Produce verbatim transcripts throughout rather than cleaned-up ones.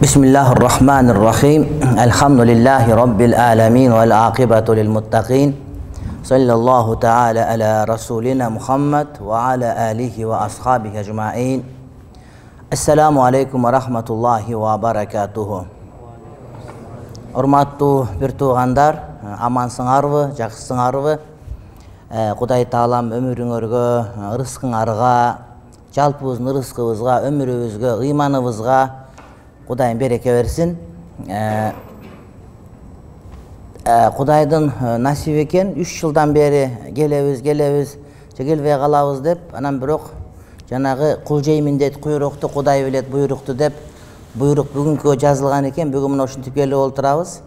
Bismillahirrahmanirrahim. Elhamdülillahi Rabbil alemin vel akibatu lil muttaqin. Sallallahu ta'ala ala Rasulina Muhammed ve ala alihi ve ashabihi ecma'in. Esselamu aleyküm ve rahmetullahi ve berekatuhu. Urmattu bir tuğandar, amansыңарбы, жақсысыңарбы. Құдай Таалам өмүрүңөргө, ырыскыңарга, жалпыбыздын ырыскыбызга, өмүрүбүзгө, ыйманыбызга Құдайым береке берсин. Құдайдын насип екен, үч жылдан бери келебиз, келебиз, келбей калабыз деп, анан бирок жанагы кул жей миндет куйрукту Құдай билет, буйрукту деп, буйрук бүгүнкү жазылган экен, бүгүн мына ушинтип келип олтурабыз.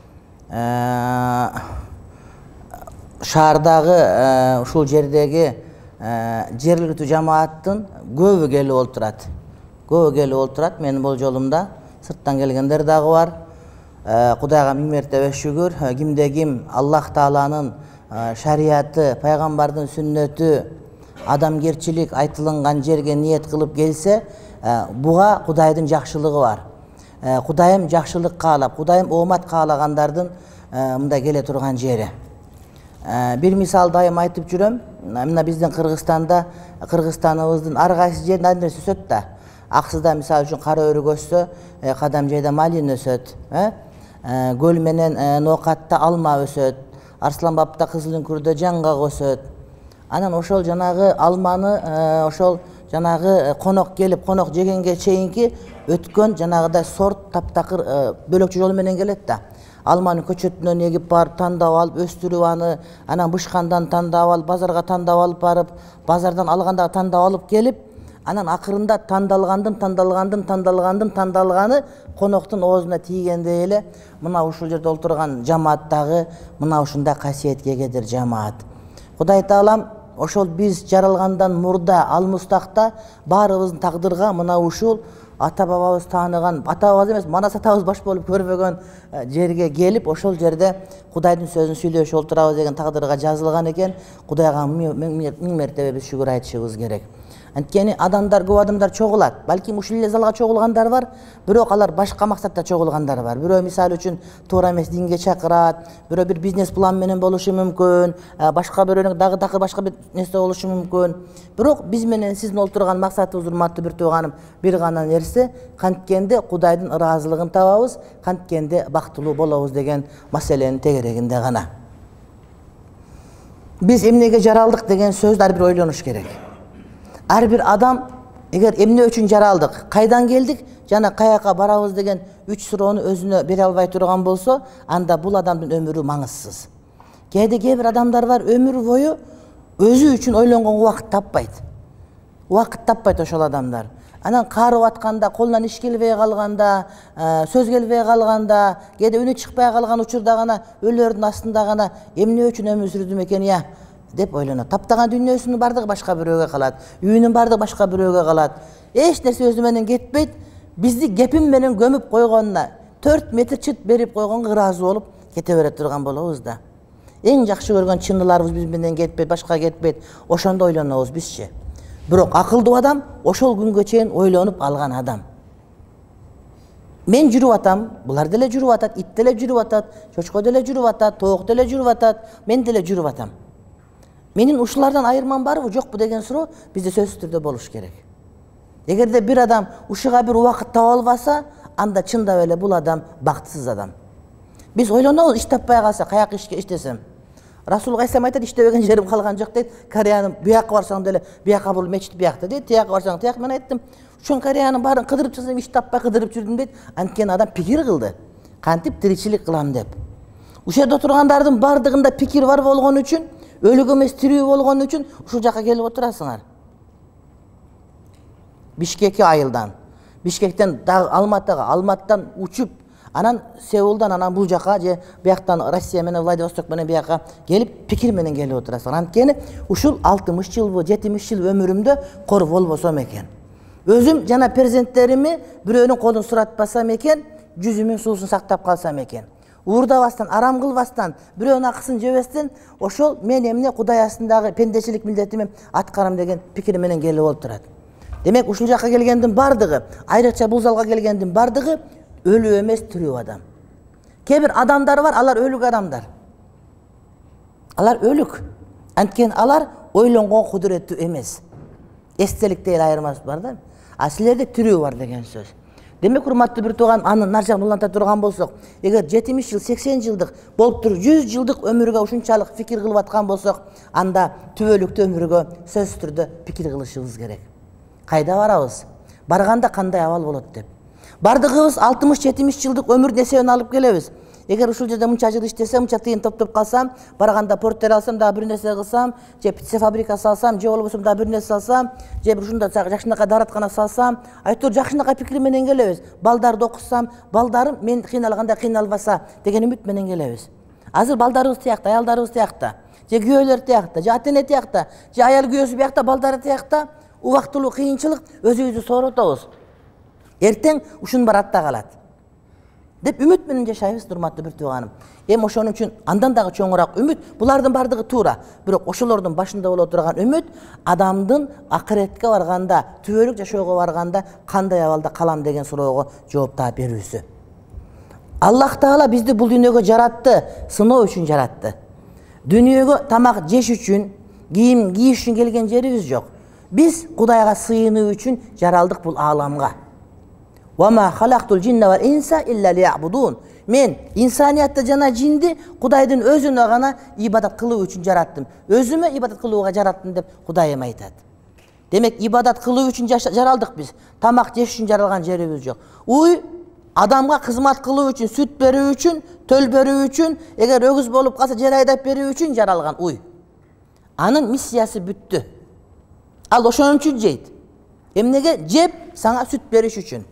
Шаардагы, ушул жердеги жергиликтүү жамааттын көбү келип олтурат. Көбү келип олтурат, менин болжолумда сырттан келгендер дагы бар. Кудайга миң мертебе шүгүр, кимде ким Аллах Тааланын шарияты, пайгамбардын сүннөтү, адамгерчилик айтылган жерге ниет кылып келсе, буга Кудайдын жакшылыгы бар. Кудайым жакшылык каалап, Кудайым оомат каалагандардын мында келе турган жери. Бир мисал дайым айтып жүрөм. Мына биздин Кыргызстанда, Кыргызстаныбыздын ар кайсы жерин нерсе өсөт да. Аксыда мисал үчүн кара өрүк өссө, кадам жайда малин өсөт, көл менен Ноокатта алма өсөт, Арсланбапта кызыл үңкүрдө жаңгак өсөт. Анан ошол жанагы алманы, ошол жанагы конок келип, конок жегенге чейинки өткөн жанагыдай сорт таптакыр бөлөкчү жол менен келет да. Алманы көчөтүнөн эгип барып, тандап алып, өстүрүп аны, анан бышкандан тандап алып, базарга тандап алып барып, базардан алганда тандап алып келип, анан акырында тандалгандын, тандалгандын, тандалгандын, тандалганы коноктун оозуна тийгенде эле мына ушул жерде олтурган жамааттагы мына ушундай касиетке эгедир жамаат. Кудай Таалам ошол биз жаралгандан мурда алмустакта баарыбыздын тагдырга мына ушул ата бабабыз тааныган, ата бабабыз эмес, манас атабыз баш болуп көрбөгөн жерге келип, ошол жерде Кудайдын сөзүн сүйлөшүп олтурабыз деген тагдырга жазылган экен. Кудайга миң мертебе биз шүгүр айтышыбыз керек. Анткени адамдар, көп адамдар чогулат. Балким ушул эле залга чогулгандар бар, бирок алар башка максатта чогулгандар бар. Бирөө мисалы үчүн туура эмес динге чакырат, бирөө бир бизнес план менен болушу мүмкүн, башка бирөөнүн дагы такыр башка бир нерсе болушу мүмкүн. Бирок биз менен сиздин олтурган максатыбыз, урматтуу бир тууганым, бир гана нерсе, канткенде Кудайдын ыраазылыгын табабыз, канткенде бактылуу болобуз деген маселенин тегерегинде гана. Биз эмнеге жаралдык деген сөздү ар бир ойлонуш керек. Ар бир адам эгер эмне үчүн жаралдык, кайдан келдик жана каяка барабыз деген үч суроону өзүнө бере албай турган болсо, анда бул адамдын өмүрү маңызсыз. Кээде кээ бир адамдар бар, өмүр бою өзү үчүн ойлонгонго убакыт таппайт. Убакыт таппайт ошол адамдар. Анан каарып атканда, колунан иш келбей калганда, сөз келбей калганда, кээде үнү чыкпай калган учурда гана өлөрдүн астында гана эмне үчүн өмүр сүрдүм экен я деп ойлонот. Таптаган дүйнөсүнүн бардыгы башка бирөөгө калат, үйүнүн бардыгы башка бирөөгө калат. Эч нерсе өзү менен кетпейт. Бизди кепим менен көмүп койгонуна төрт метр чыт берип койгонго ыраазы болуп кете бере турган болобуз да. Эң жакшы көргөн чындыларыбыз биз менен кетпейт, башка кетпейт. Ошондо ойлонобуз бизчи. Бирок акылдуу адам ошол күнгө чейин ойлонуп алган адам. Мен жүрүп атам, булар деле жүрүп атат, ит деле жүрүп атат, чочко деле жүрүп атат, тоок деле жүрүп атат, мен деле жүрүп атам. Менин ушулардан айырмам барбы, жокпу деген суроо бизде сөзсүз түрдө болуш керек. Эгерде бир адам ушуга бир убакыт таба албаса, анда чындап эле бул адам бактысыз адам. Биз ойлонобуз, иш таппай калса, каяка ишке иштесем. Расул Гайсам айтат, иштебеген жерим калган жок дейт. Кореянын буяка барсаң деле, буяка бул мечит буякта дейт, тияка барсаң тияк. Мен айттым, ушун Кореянын баарын кыдырып чыксам, иш таппай кыдырып жүрдүм дейт. Анткени адам пикир кылды. Кантип тиричилик кылам деп. Ушул жерде отургандардын бардыгында пикир бар болгон үчүн, өлүк эмес тирүү болгон үчүн ушул жака келип отурасыңар. Бишкекке айылдан, Бишкектен дагы Алматыга, Алматтан учуп, анан Сеулдан, анан бул жака же бияктан Россия менен Владивосток менен бияка келип пикир менен келип отурасыңар. Анткени ушул алтымыш жылбы, жетимиш жыл өмүрүмдө кор болбосом экен. Өзүм жана перзенттерими бирөөнүн колун суратпасам экен, жүзүмүн суусун сактап калсам экен. Уурдабастан, арам кылбастан, бирөөнүн акысын жебестен, ошол мен эмне Кудай астындагы пендечилик милдетими аткарам деген пикир менен келип отурат. Демек ушул жака келгендин бардыгы, айрыкча бул залга келгендин бардыгы Өлүү эмес, тирүү адам. Кээ бир адамдар бар, алар өлүк адамдар. Алар өлүк. Анткени алар ойлонгон кудуреттүү эмес. Эстеликте эле айырмасы бар да. А силерде тирүү бар деген сөз. Демек, урматтуу бир тууган, аны нар жагын уланта турган болсок, эгер жетимиш жыл, сексен жылдык болуп туруп жүз жылдык өмүргө ушунчалык фикир кылып аткан болсок, анда түбөлүктүү өмүргө сөзсүз түрдө пикир кылышыбыз керек. Кайда барабыз? Барганда кандай абал болот деп. Бардыгыбыз алтымыш жетимиш жылдык өмүрдүн эсебин алып келебиз. Эгер ушул жерде мынча жыл иштесем, мынча тыйын топтоп калсам, барганда порттер алсам, дагы бир нерсе кылсам, же птица фабрикасы алсам, же болбосо дагы бир нерсе алсам, же бир ушунда жакшынакай даараткана салсам, айтор жакшынакай пикир менен келебиз. Балдарды окутсам, балдарым мен кыйналганда кыйналбаса деген үмүт менен келебиз. Азыр балдарыбыз тиякта, аялдарыбыз тиякта, же күйөөлөр тиякта, же ата-эне тиякта, же аял күйөөсү биякта, балдары тиякта, убактылуу кыйынчылык өзүбүздү сооротобуз. Эртең ушунун баары артта калат деп үмүт менен жашайбыз, урматтуу бир тууганым. Эми ошон үчүн андан дагы чоңураак үмүт, булардын бардыгы туура. Бирок ошолордун башында боло турган үмүт адамдын акыретке барганда, түбөлүк жашоого барганда кандай абалда калам деген суроого жооп таап берүүсү. Аллах Таала бизди бул дүйнөгө жаратты, сыноо үчүн жаратты. Дүйнөгө тамак жеш үчүн, кийим кийиш үчүн келген жерибиз жок. Биз Кудайга сыйынуу үчүн жаралдык бул ааламга. وَمَا خَلَقْتُ الْجِنَّ وَالْإِنْسَ إِلَّا لِيَعْبُدُونَ. Мен инсаниятты жана жинди Кудайдын өзүнө гана ибадат кылуу үчүн жараттым. Өзүмө ибадат кылууга жараттым деп Кудайым айтат. Демек, ибадат кылуу үчүн жаралдык биз. Тамак жеш үчүн жаралган жерибиз жок. Уй адамга кызмат кылуу үчүн, сүт берүү үчүн, төл берүү үчүн, эгер өгүз болуп калса жер айдап берүү үчүн жаралган уй. Анын миссиясы бүттү. Ал ошон үчүн жейт. Эмнеге? Жеп сага сүт бериш үчүн.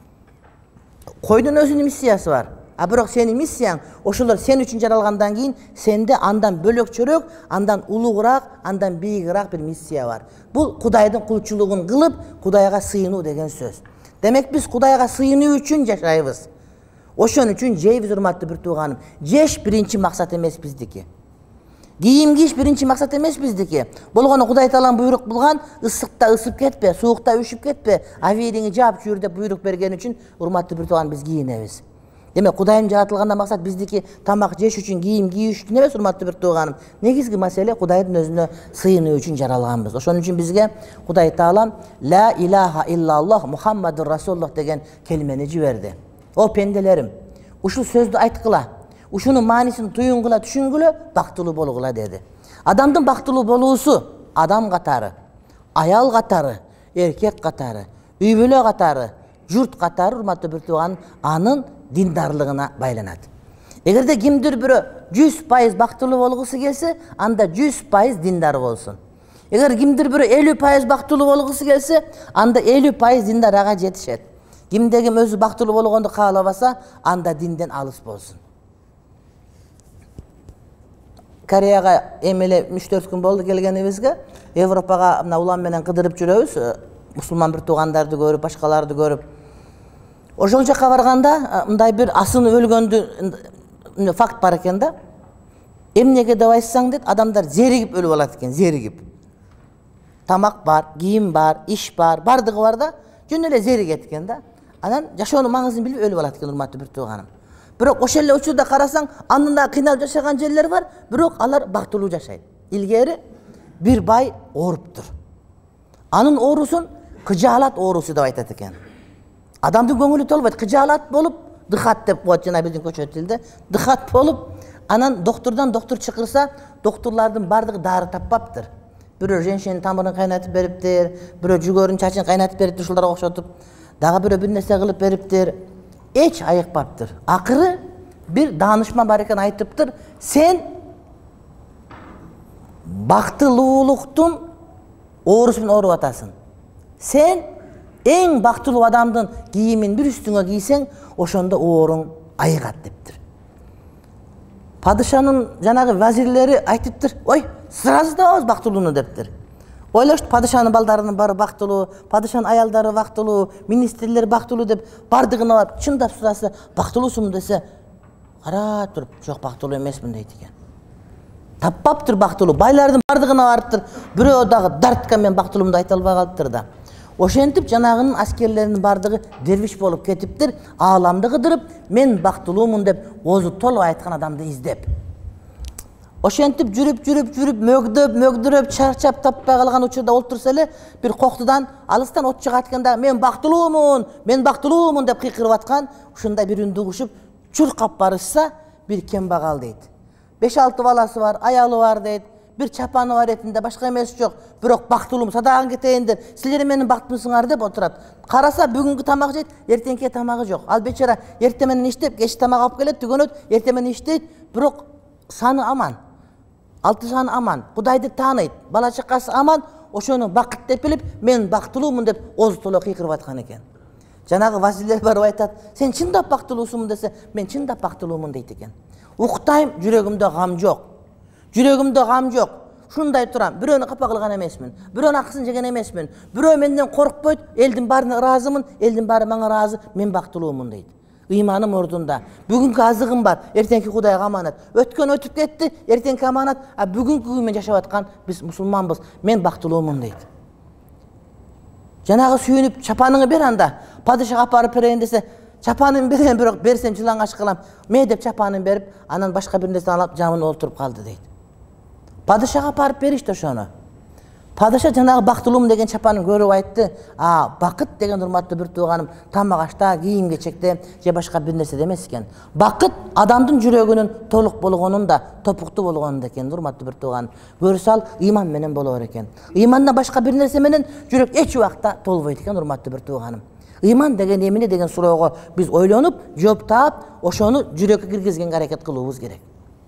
Койдун өзүнүн миссиясы бар. А бирок сенин миссияң ошолор сен үчүн жаралгандан кийин сенде андан бөлөкчөрөөк, андан улуураак, андан бийигирээк бир миссия бар. Бул Кудайдын кулчулугун кылып, Кудайга сыйынуу деген сөз. Демек биз Кудайга сыйынуу үчүн жашайбыз. Ошон үчүн жейбиз, урматтуу бир тууганым. Жеш биринчи максат эмес биздики. Кийим кийиш биринчи максат эмес биздики. Болгону Кудай Таалам буйрук кылган, ысыкта ысып кетпе, суукта üşүп кетпе, авириңи жаап жүр деп буйрук берген үчүн, урматтуу бир тууган, биз кийинебиз. Демек, Кудайым жаратылганда максат биздики тамак жеш үчүн, кийим кийиш үчүн эмес, урматтуу бир тууганым. Негизги маселе Кудайдын өзүнө сыйынуу үчүн жаралганбыз. Ошон үчүн бизге Кудай Таалам ла илаха иллаллах Мухаммадур Расулуллах деген келмени жиберди. О пенделерим, ушул сөздү айткыла. Ушунун маанисин туюнгула, түшүнгүлө, бактылуу болгула деди. Адамдын бактылуу болуусу адам катары, аял катары, эркек катары, үй бүлө катары, журт катары, урматтуу бир тууган, анын диндарлыгына байланат. Эгерде кимдир бирөө жүз пайыз бактылуу болгусу келсе, анда жүз пайыз диндар болсун. Эгер кимдир бирөө элүү пайыз бактылуу болгусу келсе, анда элүү пайыз диндар ага жетишет. Кимде ким өзү бактылуу болгонду каалабаса, анда динден алыс болсун. Кореяга эмеле үч төрт күн болду келгенибизге, Европага мына улам менен кыдырып жүрөбүз, мусулман бир туугандарды көрүп, башкаларды көрүп. Ошол жака барганда мындай бир асыны өлгөндү факт бар экен да. Эмнеге деп айтсаң дейт, адамдар зеригип өлүп алат экен, зеригип. Тамак бар, кийим бар, иш бар, бардыгы бар да, жөн эле зеригет экен да. Анан жашоонун маңызын билбей өлүп алат экен, урматтуу бир тууганым. Бирок ошол эле учурда карасаң, анда кыйналып жашаган жерлер бар, бирок алар бактылуу жашайт. Илгери бир бай ооруптур. Анын оорусун кыжаалат оорусу деп айтат экен. Адамдын көңүлү толбойт, кыжаалат болуп, дыхат деп коет жана биздин көчө тилде, дыхат болуп, анан доктурдан доктур чакырса, доктурлардын бардыгы дары таппаптыр. Бирөө женщинанын тамырын кайнатып бериптир, бирөө жүгөрүнүн чачын кайнатып бериптир, ушуларга окшотуп, дагы бирөө бир нерсе кылып бериптир. Эч айыкпаптыр. Акыры бир даанышман бар экен, айтыптыр, сен бактылуулуктун оорусун ооруп атасың. Сен эң бактылуу адамдын кийимин бир үстүңө кийсең, ошондо ооруң айыгат дептир. Падышанын жанагы вазирлери айтыптыр, ой, сразу табабыз бактылууну дептир. Ойлошту, падышанын балдарынын бары бактылуу, падышанын аялдары бактылуу, министрлер бактылуу деп бардыгына барып чындап сураса, бактылуусуңбу десе, карап туруп, жок, бактылуу эмесмин дейт экен. Таппаптыр бактылуу, байлардын бардыгына барыптыр, бирөө дагы дарткан мен бактылуумду айта албай калыптыр да. Ошентип жанагынын аскерлеринин бардыгы дервиш болуп кетиптир, ааламды кыдырып, мен бактылуумун деп оозу толуп айткан адамды издеп. Ошентип жүрүп, жүрүп, жүрүп, мөгдөп, мөгдүрөп, чарчап таппай калган учурда олтурса эле бир коктудан алыстан от чыгат экен, мен бактылуумун, мен бактылуумун деп кыйкырып аткан, ушундай бир үндү угушуп, чуркап барышса, бир кембагал дейт. беш алты баласы бар, аялы бар дейт. Бир чапаны бар этинде, башка эмеси жок. Бирок бактылуум, садаган кетейиндер. Силер менин бактымсыңар деп отурат. Караса бүгүнкү тамак жейт, эртеңки тамагы жок. Ал бечара эртең менен иштеп, кеч тамак алып келет, түгөнөт, эртең менен иштейт, бирок саны аман. Алты саны аман. Кудайды тааныйт, бала чакасы аман. Ошону бакыт деп билип, мен бактылуумун деп оозу толо кыйкырып аткан экен. Жанагы вазирлер барып айтат, сен чындап бактылуусуңбу десе, мен чындап бактылуумун дейт экен. Уктайм, жүрөгүмдө гам жок. Жүрөгүмдө гам жок. Шундай турам, бирөөнү капа кылган эмесмин. Бирөөнүн акысын жеген эмесмин. Бирөө менден коркпойт, элдин баарына ыраазымын, элдин баары мага ыраазы, мен бактылуумун дейт. Ыйманым ордунда. Бүгүнкү азыгым бар, эртеңки Кудайга аманат. Өткөн өтүп кетти, эртеңки аманат, а бүгүнкү күнү жашап аткан биз мусулманбыз. Мен бактылуумун дейт. Жанагы сүйүнүп чапаныңы бер анда. Падышага апарып берейин десе, чапанын берем, бирок берсем жылаңаш кылам. Ме деп чапанын берип, анан башка бир нерсе алып жамына олтуруп калды дейт. Падышага апарып беришти ошону. Падыша жанагы бактылуум деген чапанын көрүп айтты, а бакыт деген урматтуу бир тууганым тамак ашта, кийим кечекте же башка бир нерсе эмес экен. Бакыт адамдын жүрөгүнүн толук болгонунда, топуктуу болгонунда экен, урматтуу бир тууганым. Көрсө ал ыйман менен болор экен. Ыймандан башка бир нерсе менен жүрөк эч убакта толбойт экен, урматтуу бир тууганым. Ыйман деген эмне деген суроого биз ойлонуп, жооп таап, ошону жүрөккө киргизгенге аракет кылуубуз керек.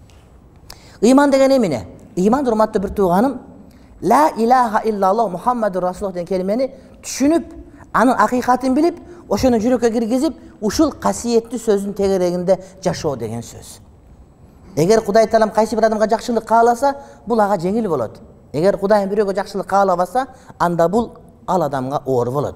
Ыйман деген эмне? Ыйман, урматтуу бир тууганым, ла илаха иллаллах Мухаммаду Расулуллах деген келмени түшүнүп, анын акыйкатын билип, ошону жүрөккө киргизип, ушул касиеттүү сөздүн тегерегинде жашоо деген сөз. Эгер Кудай Таалам кайсы бир адамга жакшылык кааласа, бул ага жеңил болот. Эгер Кудайым бирөөгө жакшылык каалабаса, анда бул ал адамга оор болот.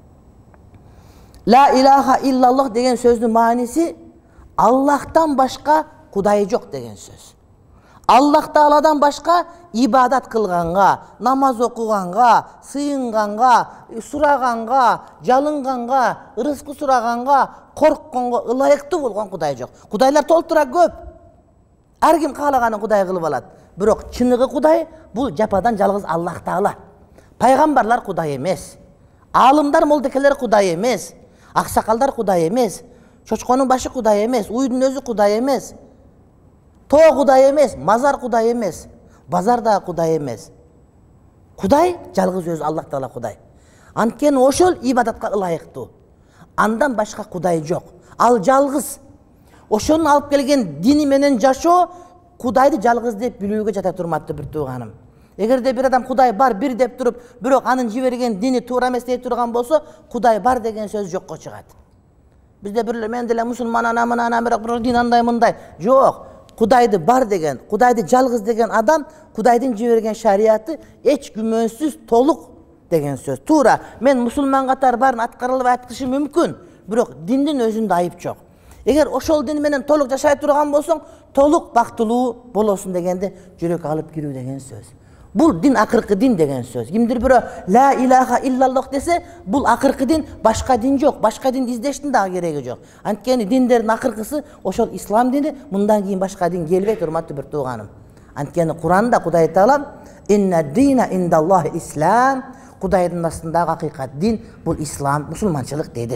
Ла илаха иллаллах деген сөздүн мааниси Аллахтан башка Кудай жок деген сөз. Аллах Тааладан башка ибадат кылганга, намаз окуганга, сыйынганга, сураганга, жалынганга, рызкы сураганга, коркконго ылайыктуу болгон Кудай жок. Кудайлар толтура көп. Ар ким каалаганын Кудай кылып алат. Бирок чыныгы Кудай бул жападан жалгыз Аллах Таала. Пайгамбарлар Кудай эмес. Аалымдар, молдекелер Кудай эмес. Аксакалдар Кудай эмес. Чочконун башы Кудай эмес, уйдун өзү Кудай эмес. Тоо Кудай эмес, мазар Кудай эмес, базар да Кудай эмес. Кудай жалгыз өзү Аллах Таала Кудай. Анткени ошол ибадатка ылайыктуу. Андан башка Кудай жок. Ал жалгыз. Ошону алып келген дини менен жашоо Кудайды жалгыз деп билүүгө жатат, урматтуу бир тууганым. Эгерде бир адам Кудай бар бир деп туруп, бирок анын жиберген дини туура эмес дей турган болсо, Кудай бар деген сөз жокко чыгат. Бизде бирлер мен деле мусулман анамын, анам бирок бирок дин андай мындай. Жок. Кудайды бар деген, Кудайды жалгыз деген адам, Кудайдын жиберген шариаты эч күмөнсүз толук деген сөз. Туура, мен мусулман катары барын аткарылып айткышым мүмкүн, бирок диндин өзүндө айып жок. Эгер ошол дин менен толук жашай турган болсоң, толук бактылуу болосуң дегенде жүрөк алып кирүү деген сөз. Бул дин акыркы дин деген сөз. Кимдир бирөө ла илаха иллаллах десе, бул акыркы дин, башка дин жок, башка дин издештин дагы кереги жок. Анткени диндердин акыркысы ошол ислам дини, мындан кийин башка дин келбейт, урматтуу бир тууганым. Анткени Куранда Кудай Таалам инна дина индаллахи ислам, Кудайдын астындагы акыйкат дин бул ислам, мусулманчылык деди.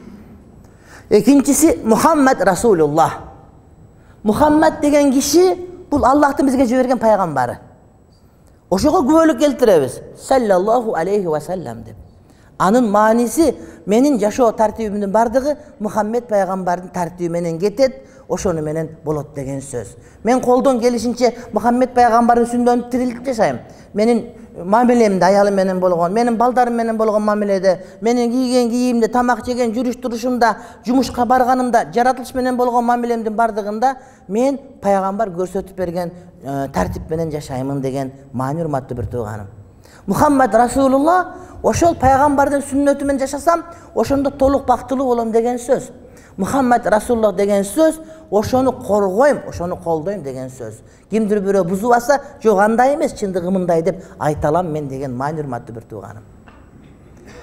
Экинчиси Мухаммад Расулуллах. Мухаммад деген киши бул Аллахтын бизге жиберген пайгамбары. Ошого күбөлүк келтиребиз. Саллаллаху алейхи ва саллам деп. Анын мааниси менин жашоо тартибимдин бардыгы Мухаммед пайгамбардын тартиби менен кетет, ошону менен болот деген сөз. Мен колдон келишинче Мухаммед пайгамбардын сүннөтүн тирилтип жашайм. Менин мамилемде аялым менен болгон, менин балдарым менен болгон мамиледе, менин кийген кийимде, тамак жеген жүрүш турушумда, жумушка барганымда, жаратылыш менен болгон мамилемдин бардыгында мен пайгамбар көрсөтүп берген тартип менен жашаймын деген маани, урматтуу бир тууганым. Мухаммад Расулуллах ошол пайгамбардын сүннөтү менен жашасам, ошондо толук бактылуу болом деген сөз. Мухаммад Расулуллах деген сөз, ошону коргойм, ошону колдойм деген сөз. Кимдир бирөө бузуп алса, жок андай эмес, чындыгы мындай деп айта алам мен деген маани, урматтуу бир тууганым.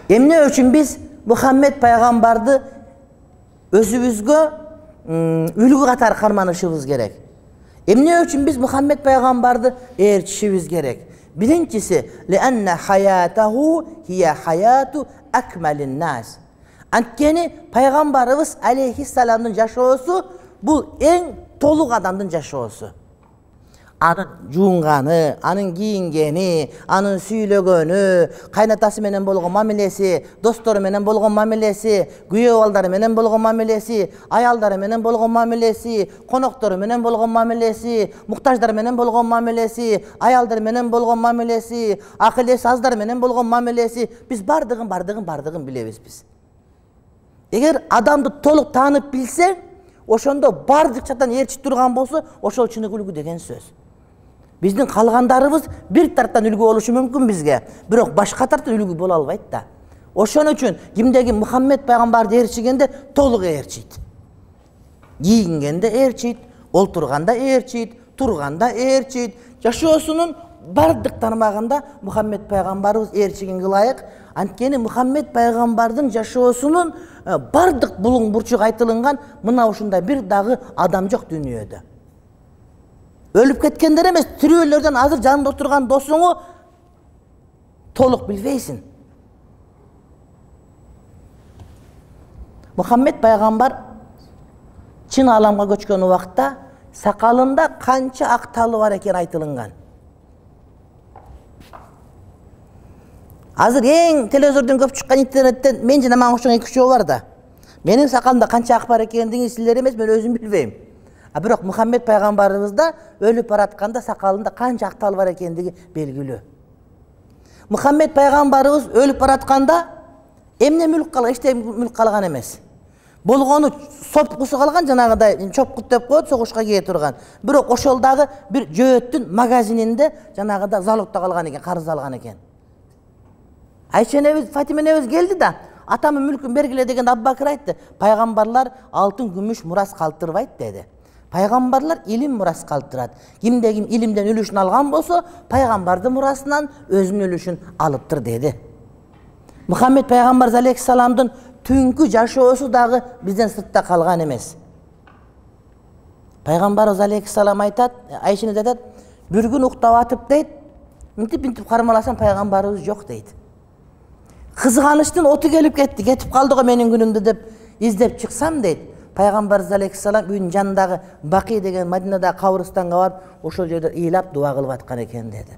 Эмне үчүн биз Мухаммед пайгамбарды өзүбүзгө үлгү катары карманышыбыз керек? Эмне үчүн биз Мухаммед пайгамбарды ээрчишибиз керек? Биринчиси, лианна хаятаху хия хаяту акмалин нас. Анткени пайгамбарыбыз алейхиссаламдын жашоосу бул эң толук адамдын жашоосу. Анын жуунганы, анын кийингени, анын сүйлөгөнү, кайнатасы менен болгон мамилеси, достору менен болгон мамилеси, күйөө балдары менен болгон мамилеси, аялдары менен болгон мамилеси, коноктору менен болгон мамилеси, муктаждар менен болгон мамилеси, аялдар менен болгон мамилеси, акыл эси аздар менен болгон мамилеси, биз бардыгын бардыгын бардыгын билебиз биз. Эгер адамды толук таанып билсең, ошондо бардык жактан ээрчип турган болсо, ошол чыныгы үлгү деген сөз. Биздин калгандарыбыз бир тарттан үлгү болушу мүмкүн бизге, бирок башка тарттан үлгү боло албайт да. Ошон үчүн кимдеги Мухаммед пайгамбарды ээрчигенде толук ээрчийт. Кийингенде ээрчийт, олтурганда ээрчийт, турганда ээрчийт, жашоосунун бардык тармагында Мухаммед пайгамбарыбыз ээрчигенге ылайык. Анткени Мухаммед пайгамбардын жашоосунун бардык булуң бурчук айтылынган мына ушундай бир дагы адам жок дүйнөдө. Өлүп кеткендер эмес, тирүүлөрдөн азыр жанында отурган досуңу толук билбейсиң. Мухаммед пайгамбар чын аламга көчкөн убакта сакалында канча ак талы бар экени айтылынган. Азыр эң телевизордон көп чыккан интернеттен мен жана мага окшогон эки үчөө бар да. Менин сакалымда канча ак бар экендигин силер эмес, мен өзүм билбейм. А бирок Мухаммед пайгамбарыбызда өлүп баратканда сакалында канча ак тал бар экендиги белгилүү. Мухаммед пайгамбарыбыз өлүп баратканда эмне мүлк калган, эчтеке мүлк калган эмес. Болгону сопкусу калган, жанагыдай чопкут деп коет, согушка кие турган. Бирок ошол дагы бир жөөттүн магазининде жанагыда залогдо калган экен, карыз алган экен. Айша энебиз, Фатима энебиз келди да, атамын мүлкүн бергиле деген Абубакыр айтты. Пайгамбарлар алтын күмүш мурас калтырбайт деди. Пайгамбарлар илим мурас калтырат. Кимде ким илимден үлүшүн алган болсо, пайгамбардын мурасынан өзүнүн үлүшүн алыптыр деди. Мухаммед пайгамбар алейхиссаламдын түнкү жашоосу дагы бизден сыртта калган эмес. Пайгамбарыбыз алейхиссалам айтат, Айша эне айтат, бир күн уктап атып дейт, мынтип-мынтип кармаласам пайгамбарыбыз жок дейт. Кызганычтын оту келип кетти, кетип калды го менин күнүмдө деп издеп чыксам дейт. Пайгамбарыбыз алейхиссалам үйүнүн жанындагы Бакый деген Мадинадагы кабырстанга барып, ошол жерде ыйлап дуа кылып аткан экен деди.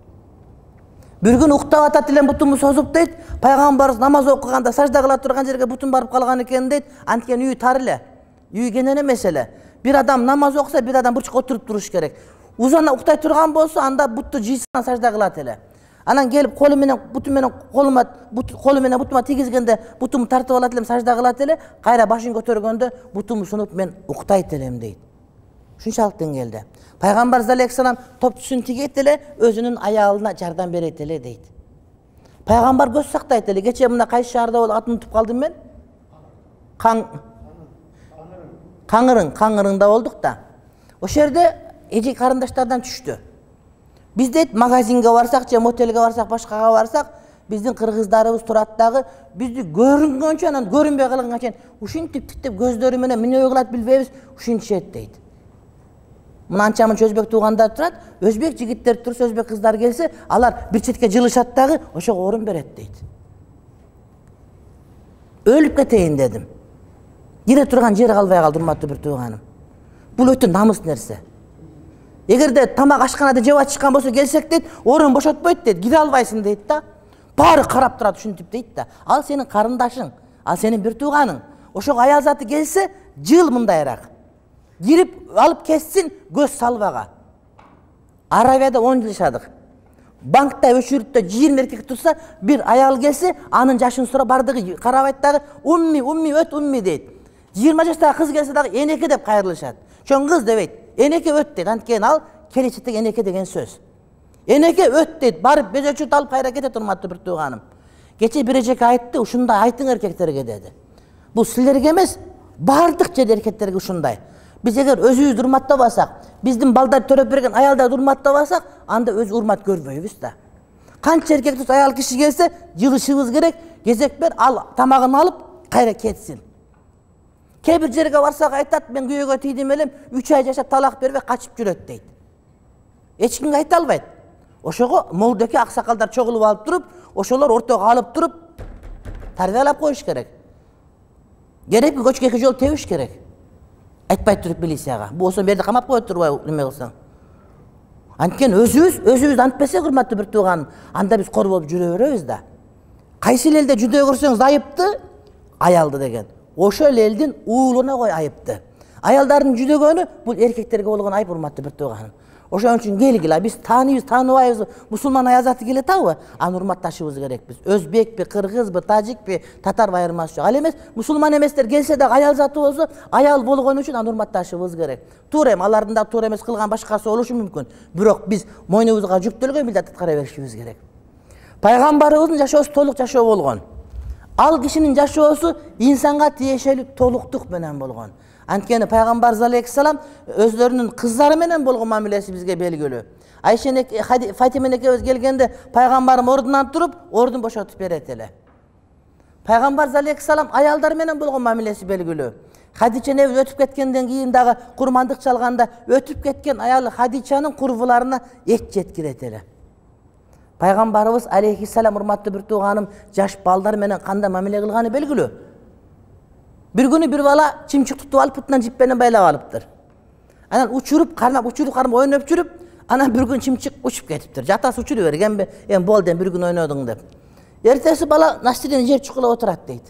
Бир күн уктап атат элем бутумду созуп дейт, пайгамбарыбыз намаз окуганда сажда кыла турган жерге бутум барып калган экен дейт. Анткени үй тар эле, үй кенен эмес эле. Бир адам намаз окуса, бир адам бурчукка отуруп туруш керек. Узана уктай турган болсо, анда бутту жыйсынан сажда кылат эле. Анан келип колу менен бутум менен колума колу менен бутума тийгизгенде бутумду тартып алат элем, сажда кылат эле, кайра башын көтөргөндө бутумду сунуп мен уктайт элем дейт. Ушунчалык деңгээлде. Пайгамбар алейхиссалам топтусун тигет эле, өзүнүн аялына жардам берет эле дейт. Пайгамбар көз сактайт эле. Кече мына кайсы шаарда болуп атын утуп калдым мен? Каң Каңырың, Каңырыңда болдук да. Ошол жерде эже карындаштардан түштү. Биз дейт магазинге барсак, же мотелге барсак, башкага барсак, биздин кыргыздарыбыз турат дагы бизди көрүнгөнчө анан көрүнбөй калганга чейин ушинтип тиктеп көздөрү менен эмне кылат билбейбиз, ушинтишет дейт. Мына анча-мынча өзбек туугандар турат, өзбек жигиттер турса, өзбек кыздар келсе, алар бир четке жылышат дагы, ошого орун берет дейт. Өлүп кетейин дедим. Кире турган жери калбай калды, урматтуу бир тууганым. Бул өтө намыс нерсе. Эгерде тамак ашканада жеп атышкан болсо келсек дейт, орун бошотпойт дейт, кире албайсың дейт да. Баары карап турат ушинтип дейт да. Ал сенин карындашың, ал сенин бир тууганың. Ошого аял заты келсе, жыл мындайраак. Кирип алып кетсин, көз салбага. Аравияда он жыл жашадык. Банкта өчүрүттө жыйырма эркек турса, бир аял келсе, анын жашын сурап бардыгы карабайт дагы, умми, умми, өт умми дейт. жыйырма жаштагы кыз келсе дагы энеке деп кайрылышат. Чоң кыз дебейт. Энеке өт дейт. Анткени ал келечекте энеке деген сөз. Энеке өт дейт. Барып без өчүрүп алып кайра кетет, урматтуу бир тууганым. Кече бир эжеке айтты, ушундай айтың эркектерге деди. Бул силерге эмес, бардык жерде эркектерге ушундай. Биз эгер өзүбүздү урматтабасак, биздин балдар төрөп берген аялдарды урматтабасак, анда өз урмат көрбөйбүз да. Канча эркек турса, аял киши келсе, жылышыбыз керек, кезек бер, ал тамағын алып кайра кетсин. Кээ бир жерге барсак айтат, мен күйөөгө тийдим элем, үч ай жашап талак бербей качып жүрөт дейт. Эч кимге айта албайт. Ошого молдоки аксакалдар чогулуп алып туруп, ошолор ортого алып туруп тарбиялап коюш керек. Керек көчкө эки жол тебиш керек. Айтпай туруп милицияга. Бу болсо берди камап коет турбай неме кылсаң. Анткени өзүбүз, өзүбүз антпесек урматтуу бир тууган, анда биз корбоп жүрө беребиз да. Кайсы элде жүдөө көрсөңүз айыпты, аялды деген. Ошол элдин уулуна кой айыпты. Аялдардын жүдөгөнү бул эркектерге болгон айып урматтуу бир тууганым. Ошон үчүн келгиле, биз тааныйбыз, тааныбайбыз, мусулман аязаты келет абы, аны урматташыбыз керекпиз. Өзбекпи, кыргызбы, тажикпи, татар айырмасы жок. Ал эмес, мусулман эместер келсе да аял заты болсо, аял болгон үчүн аны урматташыбыз керек. Туура эми, алардын да туура эмес кылган башкасы болушу мүмкүн. Бирок биз мойнубузга жүктөлгөн милдет аткара беришибиз керек. Пайгамбарыбыздын жашоосу толук жашоо болгон. Ал кишинин жашоосу инсанга тиешелүү толуктук менен болгон. Анткени пайгамбарыбыз алейхиссалам өзлөрүнүн кыздары менен болгон мамилеси бизге белгилүү. Айшене Фатима экөөбүз келгенде пайгамбарым ордунан туруп, ордун бошотуп берет эле. Пайгамбарыбыз алейхиссалам аялдар менен болгон мамилеси белгилүү. Хадича небиз өтүп кеткенден кийин дагы курмандык чалганда өтүп кеткен аялы Хадичанын курбуларына эт жеткирет эле. Пайгамбарыбыз алейхиссалам урматтуу бир тууганым жаш балдар менен кандай мамиле кылганы белгилүү. Bir günü bir bala çimçik tutup alıp putuna cippenin baylap alıptır. Anan uçurup karmak uçurup karmak oynayıp çürüp, anan bir gün çimçik uçup getiptir. Jatası uçuru verir, en, en bol den bir gün oynadın dep. Ertesi bala Nasri'nin yer çukula oturat deydi.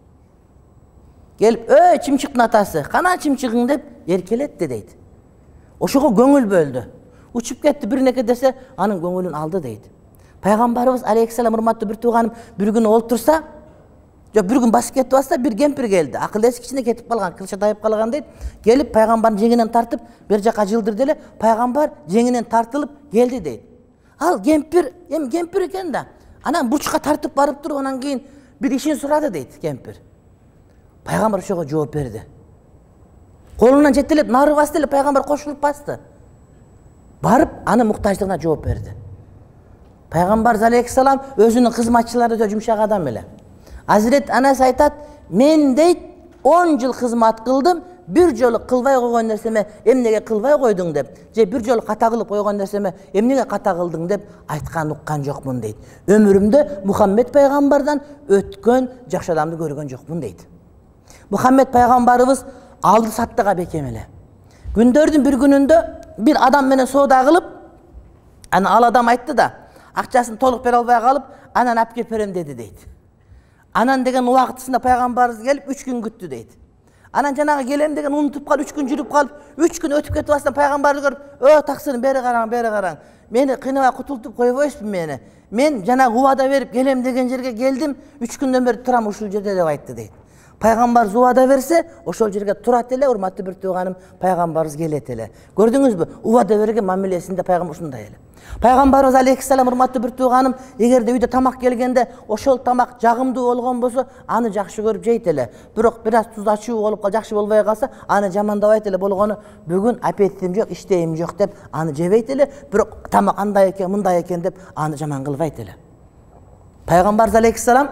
Gelip, öy çimçikin atası, kana çimçikin dep erkeletdi deydi. Oşuğa göngül böldü. Uçup gitti bir neke dese, anın göngülün aldı deydi. Peygamberimiz aleyhisselam hurmatlı bir tuğanım bir gün oltursa, bir gün basıp ketip bassa bir kempir geldi. Akıl esi içinde ketip kalgan, kılıça dayıp kalgan deydi. Gelip peygamberin jеңинен tartıp bir jaka jıldırdı ele, peygamber jеңинен tartılıp geldi deydi. Al kempir, hem kempir eken da. Anan burçka tartıp barıp durup ondan keyin bir işin suradı deydi kempir. Peygamber şoğa жооп berdi. Kolundan жетелеп, nары bastı ele, peygamber koşulup bastı. Barıp anı muhtaçlığına жооп berdi. Peygamber aleyhisselam özünün hizmetçileri de jumşak adam ele. Hazret Anas aytat, men deyt on yıl hizmet kıldım, bir jolu kılbay koygan nerseme emnege kılbay koydun dep, je bir jolu kata kılıp koygan nerseme emnege kata kıldın dep aytkan ukkan jokmun deyt. Ömürümde Muhammed peygamberden ötkön jakşı adamды көргөн жокмун deyt. Muhammed peygamberimiz aldı sattığa bekemele. Gündördün bir gününde bir adam menen soda kılıp, ana al adam aytты da, akçasını toluk bere albay kalıp, anan ap keperem dedi deyt. Anan degen uaqtısında peygamberimiz gelip üç gün güttü deydi. Anan janağı gelem degen unutup kalıp, üç gün jürüp kalıp, üç gün ötüp ketip aslan peygamberimiz görüp, "Ö taksırın beri karaң, beri karaң. Meni kıynağa kutultup koyup meni. Men janağı uvada verip gelem degen jerge geldim, üç günden beri turam uşul jerde" dep aytты deydi. Peygamberimiz uvada verse, oşol jerge turat ele, urmatlı bir tuğanım peygamberimiz gelet ele. Gördünüz mü? Uvada vergen mamilesinde peygamber uşunday ele. Peygamberimiz aleyhisselam hurmatlı bir tuğanım, egerde uyda tamak gelgende oşol tamak jagımdуу болгон bolsa, anı jakşı görüp jeyt ele. Birok biraz tuz açığı olup jakşı bolbay kalsa, anı jamandabайт ele болгону, bugün apetitim jok, işteyim jok dep anı jebeyt ele. Birok tamak anday eken, mınday eken dep anı jaman kılbayt ele. Peygamberimiz aleyhisselam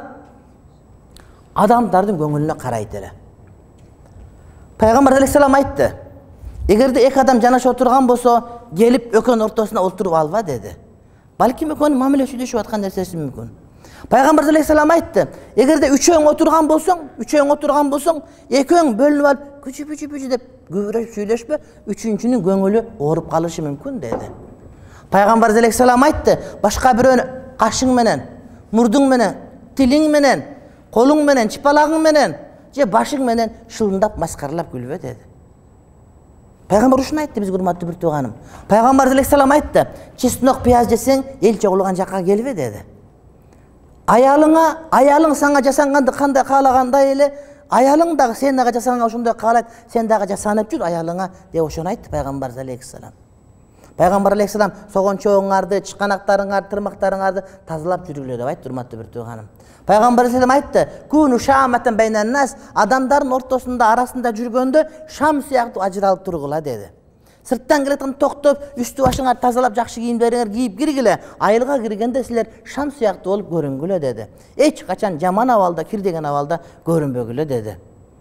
adamdardın göngülüne karayt ele. Peygamber aleyhisselam aytты. Egerde ek adam janaşa oturgan bolsa, gelip ökön ortasına oturup alba dedi. Balkim ökön mamile süйлөшүп atkan nersesi mümkün. Peygamber aleyhisselam aytты. Egerde üçöň oturgan bolsoň, üçöň oturgan bolsoň, eköň bölünüp alıp, küçü küçü küçü dep köpürak süйлөшpö, üçüncünün göngülü orup kalışı mümkün dedi. Peygamber aleyhisselam aytты. Başka bir kaşıň menen, murduň menen, tiliň menen, koluň menen, çıpalagyň menen, je başyň menen şılındap maskarlap gülbe dedi. Peygamber uşunu aytты biz hurmatly bir tuğanım. Peygamber aleyhisselam aytты. Çesnok piyaz jesen el çoğulgan jaka gelbe dedi. Ayalıňa, ayalyň sana jasangandy kандай kalaganday ele, ayalyň da sen daga jasangan uşunday kalayt, sen daga jasanyp jür ayalyňa dep oşonu aytты Peygamber aleyhisselam. Peygamber aleyhisselam sogonçoğuňardy, çıkanaktaryňardy, tırmaktaryňardy tazalap jürgüle dep aytты hurmatly bir tuğanım. Peygamber aleyhisselam aytты, "Kunu şamatan beynen nas", adamların ortasında arasında jürgöndö şam siýaktı ajralyp turgula dedi. Сырттан келетін тоқтап, үсті башыңа тазалап, жақшы киімдеріңер киіп кіргіле, айылға кіргенде сілер шам сияқты болып көрінгіле деді. Эч қачан жаман авалда, кир деген авалда көрінбегіле деді.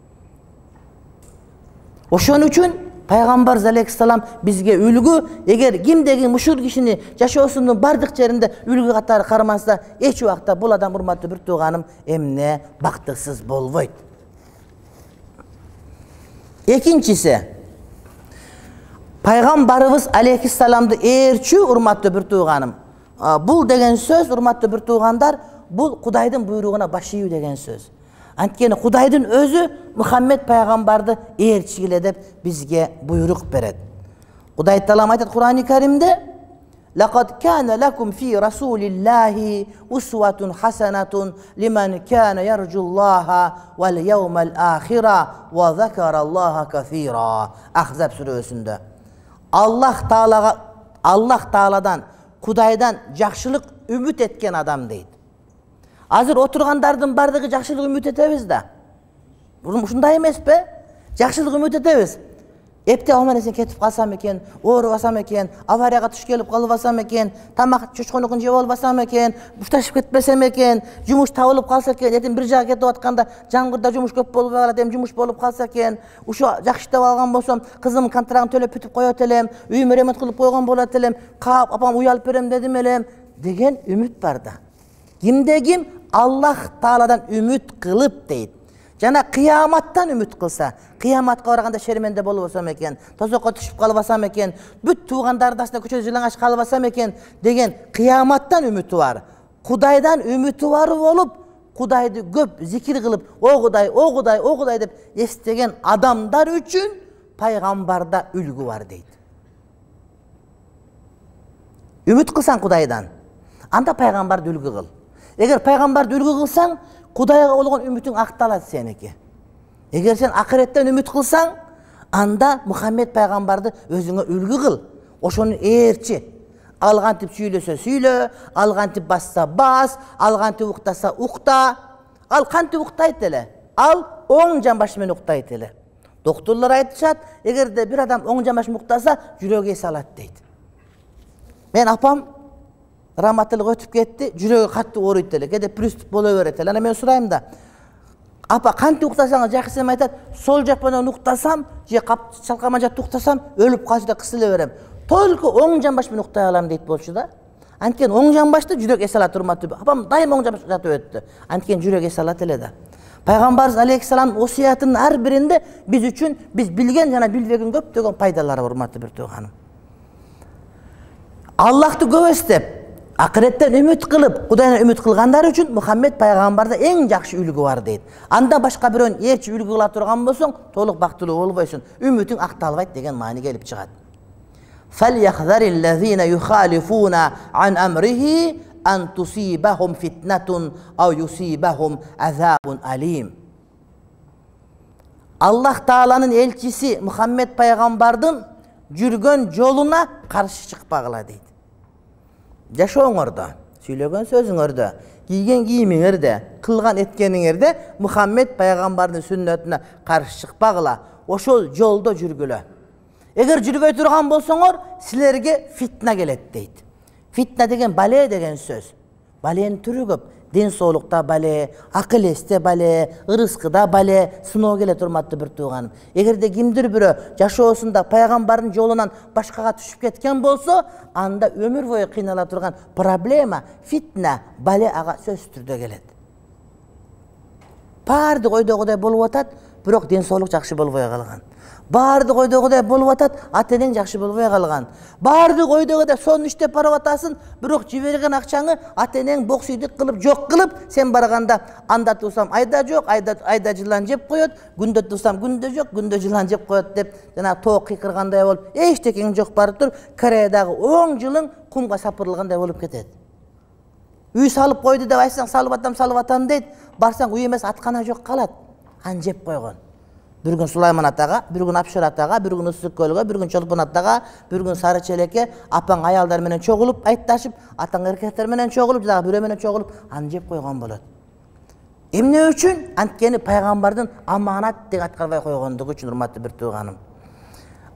Ошон үчүн Пайгамбар алейхиссалам бизге үлгү, эгер кимдеги мушул кишини жашоосунун бардык жеринде үлгү катары кармаса, эч убакта бул адам урматтуу бир тууганым эмне бактыксыз болбойт. Экинчиси, Пайгамбарыбыз алейхиссаламды ээрчүү урматтуу бир тууганым. Бул деген сөз, урматтуу бир туугандар, бул Кудайдын буйругуна баш ийүү деген сөз. Анткени Кудайдын өзү Мухаммед пайгамбарды ээрчигиле деп бизге буйрук берет. Кудай Таалам айтат Кур'ани Каримде: "Лaqad kana lakum fi rasulillahi uswatun hasanatun liman kana yarjullaha wal yawmal akhira wa zakarallaha kaseera." Ahzab сүрөсүндө. Allah Taalaga Allah Taaladan, Kudaydan жакшылык үмүт эткен адам дейт. Азыр отургандардын бардыгы жакшылык үмүт этебиз да. Ушундай эмеспи? Жакшылык үмүт этебиз. Эпте оманесин кетип калсам экен, оорубасам экен, аварияга туш келип калбасам экен, тамак чочконукун жеп албасам экен, бушташып кетпесем экен, жумуш табылып калса экен, этим бир жака кетип атканда жамгырда жумуш көп болуп калат, эми жумуш болуп калса экен, ушу жакшы иштеп алган болсом, кызым контрагын төлөп бүтүп коет элем, үйүмө ремонт кылып койгон болот элем, каап апам уй алып берем дедим элем деген үмүт бар да. Кимде ким Аллах Тааладан үмүт кылып дейт. Жана кыяматтан үмүт кылса, кыяматка барганда шерменде болбосом экен, тозокко түшүп калбасам экен, бүт туугандарды астында көчөдө жылаңаш калбасам экен деген кыяматтан үмүтү бар. Кудайдан үмүтү бар болуп, Кудайды көп зикир кылып, о Кудай, о Кудай, о Кудай деп эстеген адамдар үчүн пайгамбарда үлгү бар дейт. Үмүт кылсаң Кудайдан, анда пайгамбарды үлгү кыл. Эгер пайгамбарды үлгү кылсаң, Кудайга болгон үмүтүң акталат сеники. Эгер сен акыреттен үмүт кылсаң, анда Мухаммед пайгамбарды өзүңө үлгү кыл. Ошону ээрчи. Ал кантип сүйлөсө сүйлө, ал кантип басса бас, ал кантип уктаса укта. Ал кантип уктайт эле? Ал оң жамбаш менен уктайт эле. Доктурлар айтышат, эгерде бир адам оң жамбаш менен уктаса, жүрөгү эс алат дейт. Мен апам раматылык өтүп кетти, жүрөгү катты ооруйт эле, кээде приступ боло берет эле. Ана мен сурайм да, апа кантип уктасаңыз жакшы? Эми айтат, сол жак менен уктасам, же кап чалкаман жатып уктасам, өлүп калчу да кысыла берем. Только оң жамбаш менен уктай алам дейт болчу да. Анткени оң жамбашты жүрөк эс алат, урматтуу. Апам дайым оң жамбаш жатып өттү. Анткени жүрөк эс алат эле да. Пайгамбарыбыз алейхиссалам осиятынын ар биринде биз үчүн биз билген жана билбеген көптөгөн пайдалары бар, урматтуу бир тууганым. Аллахты көп эстеп, акыреттен үмүт кылып, Кудайдан үмүт кылгандар үчүн Мухаммед пайгамбарда эң жакшы үлгү бар дейт. Анда башка бирөөнү ээрчи үлгү кыла турган болсоң, толук бактылуу болбойсуң, үмүтүң акталбайт деген маани келип чыгат. فَلْيَحْذَرِ الَّذِينَ يُخَالِفُونَ عَنْ أَمْرِهِ أَنْ تُصِيبَهُمْ فِتْنَةٌ أَوْ يُصِيبَهُمْ عَذَابٌ أَلِيمٌ. Аллах Тааланын элчиси Мухаммед пайгамбардын жүргөн жолуна каршы чыкпагыла дейт. Жашооңордо, сүйлөгөн сөзүңөрдө, кийген кийимиңерде, кылган эткениңерде Мухаммед пайгамбардын сүннөтүнө каршы чыкпагыла, ошол жолдо жүргүлө. Эгер жүрбөй турган болсоңор, силерге фитна келет дейт. Фитна деген бале деген сөз. Баленин түрү көп. Ден соолукта бале, акыл эсте бале, ырыскыда бале, сыноо келет, урматтуу бир тууганым. Эгерде кимдир бирөө жашоосунда пайгамбардын жолунан башкага түшүп кеткен болсо, анда өмүр бою кыйнала турган проблема, фитна, бале ага сөзсүз түрдө келет. Баардык ойдогудай болуп атат, бирок ден соолук жакшы болбой калган. Баардык ойдогудай болуп атат, ата-энең жакшы болбой калган. Баардык ойдогудай сонун иштеп барып атасың, бирок жиберген акчаңы ата-энең боксүйдүк кылып, жок кылып, сен барганда анда туусам айда жок, айда айда жылан жеп коет, күндө туусам күндө жок, күндө жылан жеп коет деп, жана тоок кыйкыргандай болуп, эчтекең жок барып туруп, Кореядагы оң жылың кумга сапырылгандай болуп кетет. Үй салып койду деп айтсаң, салып атам, салып атам дейт, барсаң үй эмес аткана жок калат. Ан жеп койгон. Bir gün Sulayman ataga, bir gün Apşar ataga, bir gün Issık Kölgө, bir gün Çolpon ataga, bir gün Sarı Çeleke, apaң ayalдар менен чогулуп, айтташып, атаң эркектер менен чогулуп, жана бирөө менен чогулуп, аны жеп койгон болот. Эмне үчүн? Анткени пайгамбардын аманат деп аткарбай койгондугу үчүн, урматтуу бир тууганым.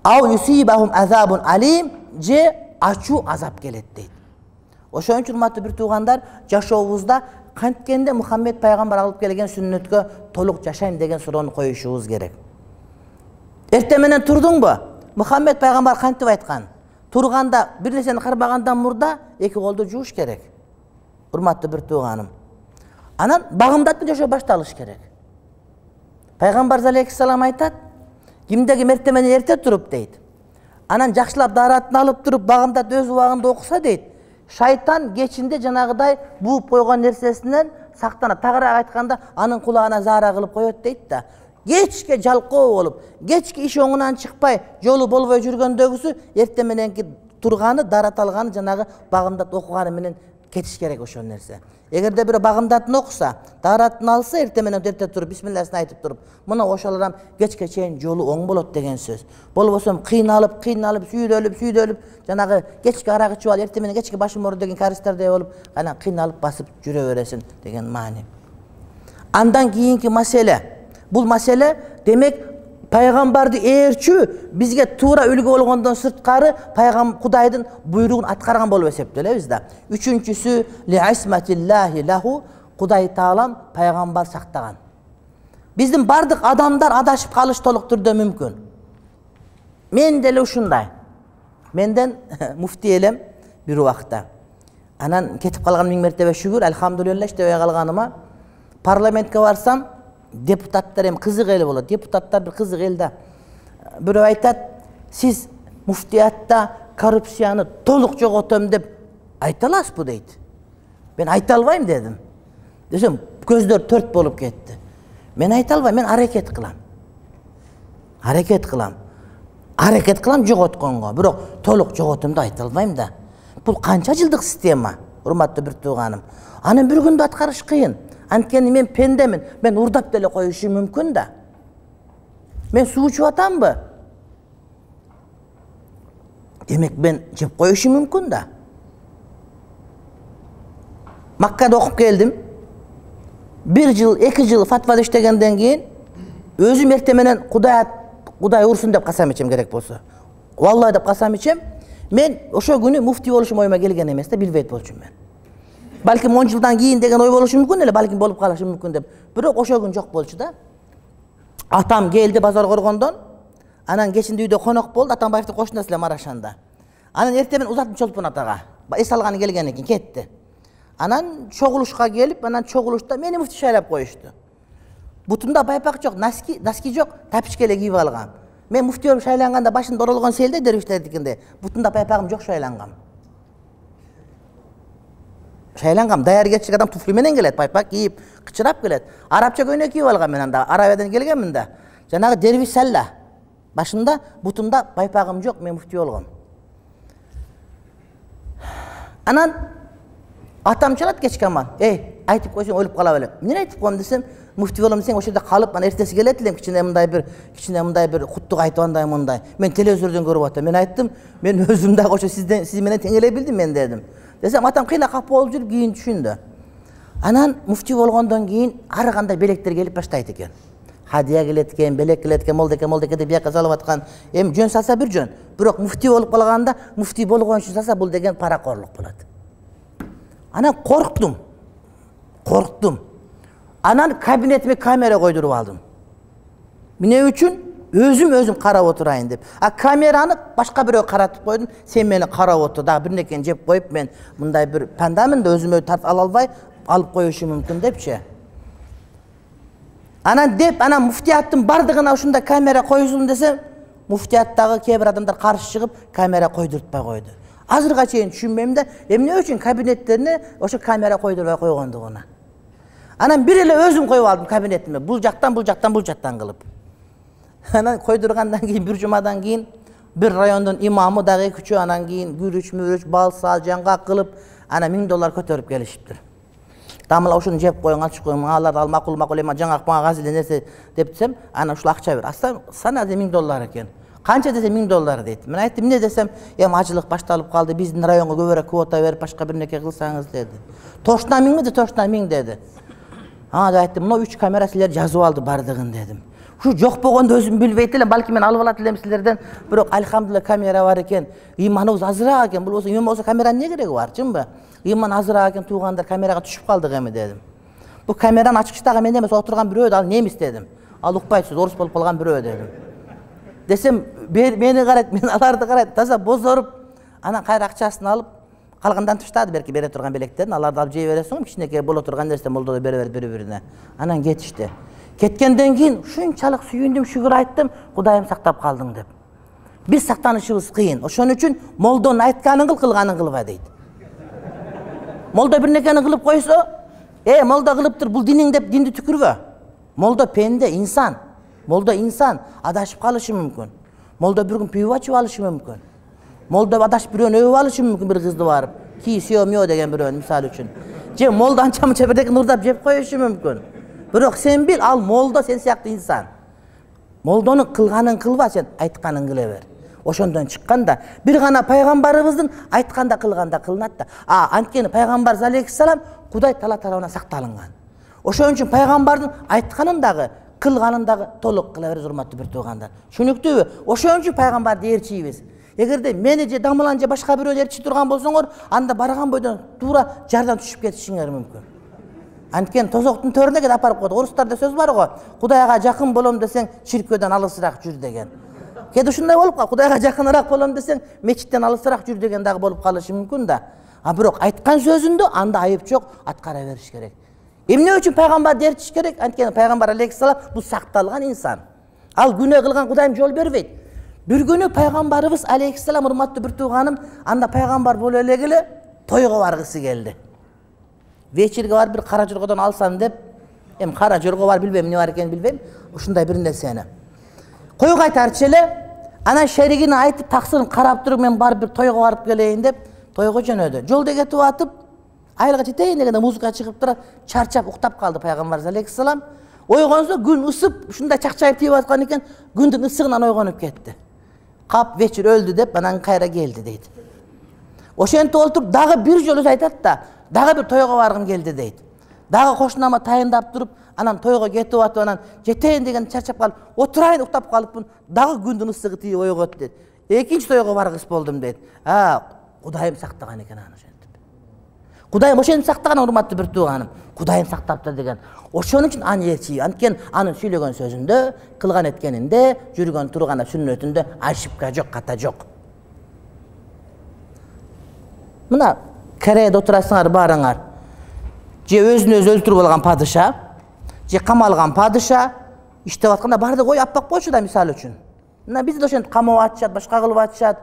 Ау юсибахум азабун алим, же ачуу азап келет дейт. Ошон үчүн урматтуу бир туугандар, жашообузда канткенде Мухаммед пайгамбар алып келген сүннөткө толук жашайм деген суроону коюшубуз керек. Эртең менен турдуңбу? Мухаммед пайгамбар кантип айткан? Турганда бир нерсени карбагандан мурда эки колду жууш керек. Урматтуу бир тууганым. Анан багымдаттуу жашоо башталыш керек. Пайгамбар алейхиссалам айтат, кимде ким эртең менен эрте туруп дейт. Анан жакшылап даратын алып туруп багымдат өз убагында окуса дейт. Шайтан кечинде жанагыдай бууп койгон нерсесинен сактанат. Тагыраак айтканда, анын кулагына заара кылып коет дейт да. Кечке жалкоо болуп, кечке иш оңунан чыкпай, жолу болбой жүргөндөгүсү эртең мененки турганы, дараталганы жанагы багымдат окуганы менен кетиш керек ошол нерсе. Эгерде бирөө багымдатын окуса, даратын алса, эртең менен эрте туруп, бисмиллахын айтып туруп, мына ошол адам кечке чейин жолу оң болот деген сөз. Болбосо кыйналып, кыйналып, сүйдөлүп, сүйдөлүп, жанагы кечке арак ичип алып, эртең менен кечке башым оор деген каристердей болуп, анан кыйналып басып жүрө бересиң деген маани. Андан кийинки маселе, бул маселе демек пайгамбарды ээрчүү бизге туура үлгү болгондон сырткары пайгам Кудайдын буйругун аткарган болуп эсептелебиз да. Үчүнчүсү ли асматиллахи лаху, Кудай таалам пайгамбар сактаган. Биздин бардык адамдар адашып калыш толук түрдө мүмкүн. Мен деле ушундай. Менден муфти элем бир убакта. Анан кетип калган миң мертебе шүгүр, алхамдулилла, иштебей калганыма. Парламентке барсам, депутаттар эми кызык эл болот. Депутаттар бир кызык эл да. Бирөө айтат, сиз муфтиятта коррупцияны толук жоготом деп айта аласызбы дейт. Мен айта албайм дедим. Десем, көздөр төрт болуп кетти. Мен айта албайм, мен аракет кылам. Аракет кылам. Аракет кылам жоготконго, бирок толук жоготом деп айта албайм да. Бул канча жылдык система, урматтуу бир тууганым. Аны бир күндө аткарыш кыйын. Анткени мен пендемин, мен урдап деле коюшум мүмкүн да. Мен суу ичип атамбы? Демек мен жеп коюшум мүмкүн да. Маккада окуп келдим. Бир жыл, эки жыл фатвада иштегенден кийин өзүм эртең менен Кудай Кудай урсун деп касам ичем керек болсо. Валлай деп касам ичем. Мен ошо күнү муфти болушум оюма келген эмес да, билбейт болчумун мен. Балким он жылдан кийин деген ой болушу мүмкүн эле, балким болуп калышы мүмкүн деп. Бирок ошол күн жок болчу да. Атам келди базар коргондон. Анан кечинде үйдө конок болду, Атамбаевдин кошунасы эле Марашанда. Анан эртең менен узатып чолпун атага. Эс алганы келген экен, кетти. Анан чогулушка келип, анан чогулушта мени муфти шайлап коюшту. Бутумда байпак жок, носки, носки жок, тапичка эле кийип алгам. Мен муфти болуп шайланганда башында оролгон селде дервиштердикинде. Бутумда байпагым жок, шайлангам. Шайлангам, даяр кетчик адам туфли менен келет, байпак кийип, кычырап келет. Арабча көйнөк кийип алгам мен анда, Арабиядан келгенмин да. Жанагы дервиш салла. Башымда, бутумда байпагым жок, мен муфти болгом. Анан атам чалат кечке аман. Эй, айтып койсоң өлүп кала белем. Эмне айтып коем десем, муфти болом десең ошол жерде калып, анан эртеси келет элем, кичине мындай бир, кичине мындай бир куттук айтып андай мындай. Мен телевизордон көрүп атам. Мен айттым, мен өзүм дагы ошо сизден сиз менен тең эле билдим мен дедим. Десем атам кыйла кап болуп жүрүп кийин түшүндү. Анан муфти болгондон кийин ар кандай белектер келип баштайт экен. Хадия келет экен, белек келет экен, молдеке молдеке деп бияка салып аткан. Эми жөн салса бир жөн. Бирок муфти болуп калганда, муфти болгон үчүн салса бул деген паракорлук болот. Анан корктум. Корктум. Анан кабинетиме камера койдуруп алдым. Эмне үчүн? Өзүм өзүм карап отурайын деп. А камераны башка бирөө каратып койдум. Сен мени карап отур, дагы бир нерсени жеп коюп мен мындай бир пандамын да өзүмө тартып ала албай алып коюшум мүмкүн депчи. Анан деп, анан муфтияттын бардыгына ушундай камера коюлсын десем, муфтияттагы кээ бир адамдар каршы чыгып, камера койдуртпай койду. Азырга чейин түшүнбөйм да, эмне үчүн кабинеттерине ошо камера койдурбай койгондугуна. Анан бир эле өзүм коюп алдым кабинетиме, бул жактан, бул жактан, бул жактан кылып. Анан койдургандан кийин бир жумадан кийин бир райондун имамы дагы эки үчөө, анан кийин күрүч, мүрүч, бал, сал, жаңгак кылып, анан миң доллар көтөрүп келишиптир. Тамыла ушуну жеп койуң, ачып койуң, алар ал макул макул эме жаңгак мага газиле нерсе деп десем, анан ушул акча бер. Аса сана де миң доллар экен. Канча десе миң доллар дейт. Мен айттым, эмне десем, эми ажылык башталып калды, биздин районго көбүрөөк квота берип, башка бир нерсе кылсаңыз деди. Тошуна миңби? Тошуна миң деди. А, да айттым, мына үч камера силер жазып алды бардыгын дедим. Şu jok болгондо өзüm билбейт элем, балки мен алып алат элем силерден. Бирок алхамдулилла камера бар экен. Ыйманыбыз азыраак экен. Бул болсо ыйман болсо камеранын эмне кереги бар, чынбы? Ыйман азыраак экен, туугандар камерага түшүп калдык эми дедим. Бул камераны ачкычтагы мен эмес, отурган бирөө, ал немис дедим. Ал укпайт, орус болуп калган бирөө дедим. Десем, мени карайт, мен аларды карайт, таза бозоруп, анан кайра акчасын алып, калгандан таштады берки бере турган белектерин, аларды алып жей бересиң, кичинекей боло турган нерсе молдодо бере берип бири-бирине. Анан кетишти. Кеткенден кийин ушунчалык сүйүндүм, шүгүр айттым, Кудайым сактап калдың деп. Биз сактанышыбыз кыйын. Ошон үчүн молдонун айтканын кыл, кылганын кылба дейт. Молдо бир нерсени кылып койсо, э, молдо кылыптыр, бул диниң деп динди түкүрбө. Молдо пенде, инсан. Молдо инсан, адашып калышы мүмкүн. Молдо бир күн пиво ачып алышы мүмкүн. Молдо адашып бирөөнү өбүп алышы мүмкүн, бир кызды барып. Ки сүйөмө деген бирөөнү мисалы үчүн. Же молдо анча-мынча бирдеке нурдап жеп коюшу мүмкүн. Бирок сен бил, ал молдо сен сыяктуу инсан. Молдонун кылганын кылба, сен айтканын кыла бер. Ошондон чыкканда бир гана пайгамбарыбыздын айтканда кылганда кылынат да. А, анткени пайгамбар алейхиссалам Кудай тала тарабынан сакталынган. Ошон үчүн пайгамбардын айтканын дагы, кылганын дагы толук кыла бериз, урматтуу бир туугандар. Түшүнүктүүбү? Ошон үчүн пайгамбарды ээрчийбиз. Эгерде мени же Дамылан же башка бирөөнү ээрчи турган болсоңор, анда барган бойдон туура жардан түшүп кетишиңер мүмкүн. Анткени тозоктун төрүнө кет апарып коет. Орустарда сөз бар го, Кудайга жакын болом десең, чиркөөдөн алысыраак жүр деген. Кеде ушундай болуп кал, Кудайга жакыныраак болом десең, мечиттен алысыраак жүр деген дагы болуп калышы мүмкүн да. А бирок айткан сөзүндө анда айып жок, аткара бериш керек. Эмне үчүн пайгамбарды ээрчиш керек? Анткени пайгамбар алейхиссалам бул сакталган инсан. Ал күнөө кылган Кудайым жол бербейт. Бир күнү пайгамбарыбыз алейхиссалам, урматтуу бир тууганым, анда пайгамбар боло элегиле тойго баргысы келди. Вечерге бар бир кара жоргодон алсам деп, эми кара жорго бар билбейм, эмне бар экенин билбейм, ушундай бир нерсени. Койго айтарчы эле, анан шеригине айтып, таксырын карап туруп, мен барып бир тойго барып келейин деп, тойго жөнөдү. Жолдо кетип атып, айылга жетейин дегенде музыка чыгып тура, чарчап уктап калды пайгамбар алейхиссалам. Ойгонсо күн ысып, ушундай чакчайып тийип аткан экен, күндүн ысыгынан ойгонуп кетти. Кап вечер өлдү деп, анан кайра келди дейт. Ошентип олтуруп дагы бир жолу айтат да, дагы бир тойго баргым келди дейт. Дагы кошунама тайындап туруп, анан тойго кетип атып, анан жетейин деген чарчап калып, отурайын уктап калыпмын, дагы күндүн ысыгы тийип ойгот дейт. Экинчи тойго баргыс болдум дейт. А, Кудайым сактаган экен аны ошентип. Кудайым ошентип сактаган, урматтуу бир тууганым. Кудайым сактаптыр деген. Ошон үчүн аны ээрчи, анткени анын сүйлөгөн сөзүндө, кылган эткенинде, жүргөн турган сүннөтүндө ошибка жок, ката жок. Мына Кореяда отурасыңар барыңар. Же өзүн өзү өлтүрүп алган падыша, же камалган падыша иштеп атканда барды кой аппак койчу да, мисалы үчүн. Мына бизде ошентип камап атышат, башка кылып атышат.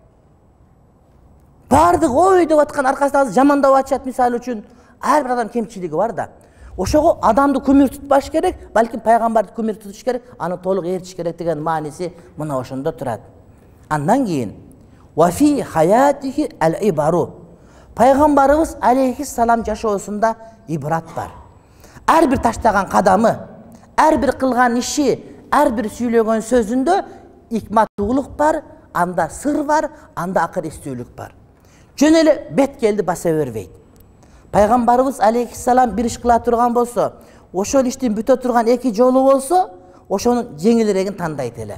Барды кой деп аткан аркасынан жамандап атышат, мисалы үчүн. Ар бир адам кемчилиги бар да. Ошого адамды күмүр тутпаш керек, балким пайгамбарды күмүр тутуш керек, аны толук ээрчиш керек деген мааниси мына ошондо турат. Андан кийин ва фи хаятихи ал-ибару. Пайгамбарыбыз алейхиссалам жашоосунда ибрат бар. Ар бир таштаган кадамы, ар бир кылган иши, ар бир сүйлөгөн сөзүндө икматтуулук бар, анда сыр бар, анда акыр эстүүлүк бар. Жөн эле бет келди баса бербейт. Пайгамбарыбыз алейхиссалам бир иш кыла турган болсо, ошол иштин бүтө турган эки жолу болсо, ошонун жеңилирегин тандайт эле.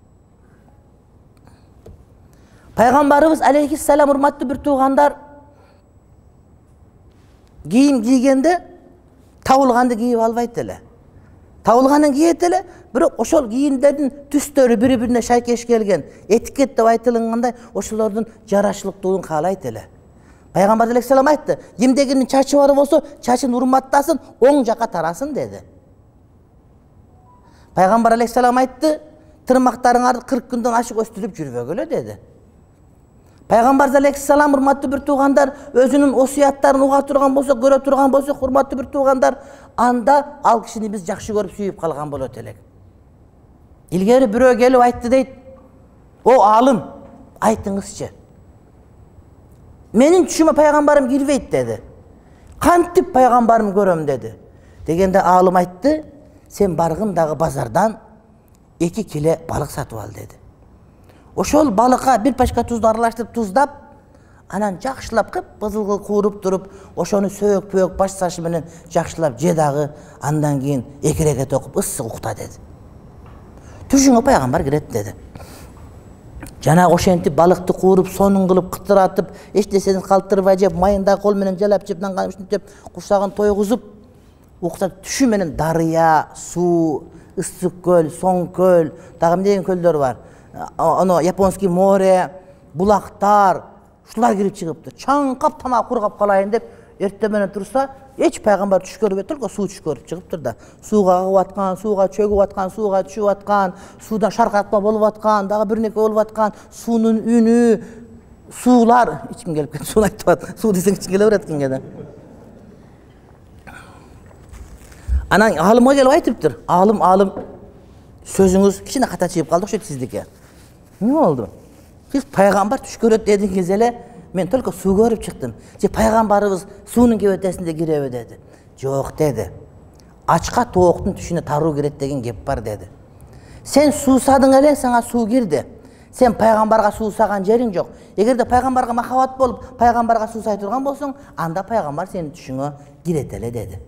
Пайгамбарыбыз алейхиссалам, урматтуу бир туугандар, кийим кийгенде табылганды кийип албайт эле. Табылганын кийет эле, бирок ошол кийимдердин түстөрү бири-бирине шайкеш келген, этикет деп айтылгандай, ошолордун жарашылыктуулугун каалайт эле. Пайгамбар алейхиссалам айтты, кимдегинин чачы бар болсо, чачын урматтасын, оң жака тарасын деди. Пайгамбар алейхиссалам айтты, тырмактарыңарды кырк күндөн ашык өстүрүп жүрбөгүлө деди. Пайгамбар алейхиссалам, урматтуу бир туугандар, өзүнүн осуяттарын уга турган болсо, көрө турган болсо, урматтуу бир туугандар, анда ал кишини биз жакшы көрүп сүйүп калган болот элек. Илгери бирөө келип айтты дейт, о алым, айтыңызчы. Менин түшүмө пайгамбарым кирбейт деди. Кантип пайгамбарым көрөм деди. Дегенде алым айтты, сен баргын дагы базардан эки киле балык сатып ал деди. Ошол балыкка бир пачка тузду аралаштырып туздап, анан жакшылап кып-кызыл кууруп туруп, ошону сөөк-пөөк баш сашы менен жакшылап же дагы, андан кийин эки рекет окуп ысык укта деди. Түшүңө пайгамбар кирет деди. Жана ошентип балыкты кууруп, сонун кылып, кытыратып, эч нерсени калтырбай жеп, майында кол менен жалап жеп, нанган ушинтип жеп, курсагын тойгузуп, укта түшү менен дарыя, суу, ысык көл, соң көл, дагы эмне көлдөр бар. Аны Японский море, булактар, ушулар кирип чыгыптыр. Чаңкап тамак кургап калайын деп эртең менен турса, эч пайгамбар түш көрбөй только суу түш көрүп чыгыптыр да. Сууга агып аткан, сууга чөгүп аткан, сууга түшүп аткан, суудан шаркатма болуп аткан, дагы бир нерсе болуп аткан, суунун үнү, суулар, ичим келип кетти, сууну айтып ат. Суу десең ичим келе берет экен да. Анан алымга келип айтыптыр. Алым, алым сөзүңүз кичине ката чыгып калды окшойт сиздики. Эмне болду? Сиз пайгамбар түш көрөт дедиңиз эле, мен только суу көрүп чыктым. Же пайгамбарыбыз суунун кебетесинде киреби деди. Жок деди. Ачка тооктун түшүнө таруу кирет деген кеп бар деди. Сен суусадың эле, сага суу кирди. Сен пайгамбарга суусаган жериң жок. Эгерде пайгамбарга махабат болуп, пайгамбарга суусай турган болсоң, анда пайгамбар сенин түшүңө кирет эле деди.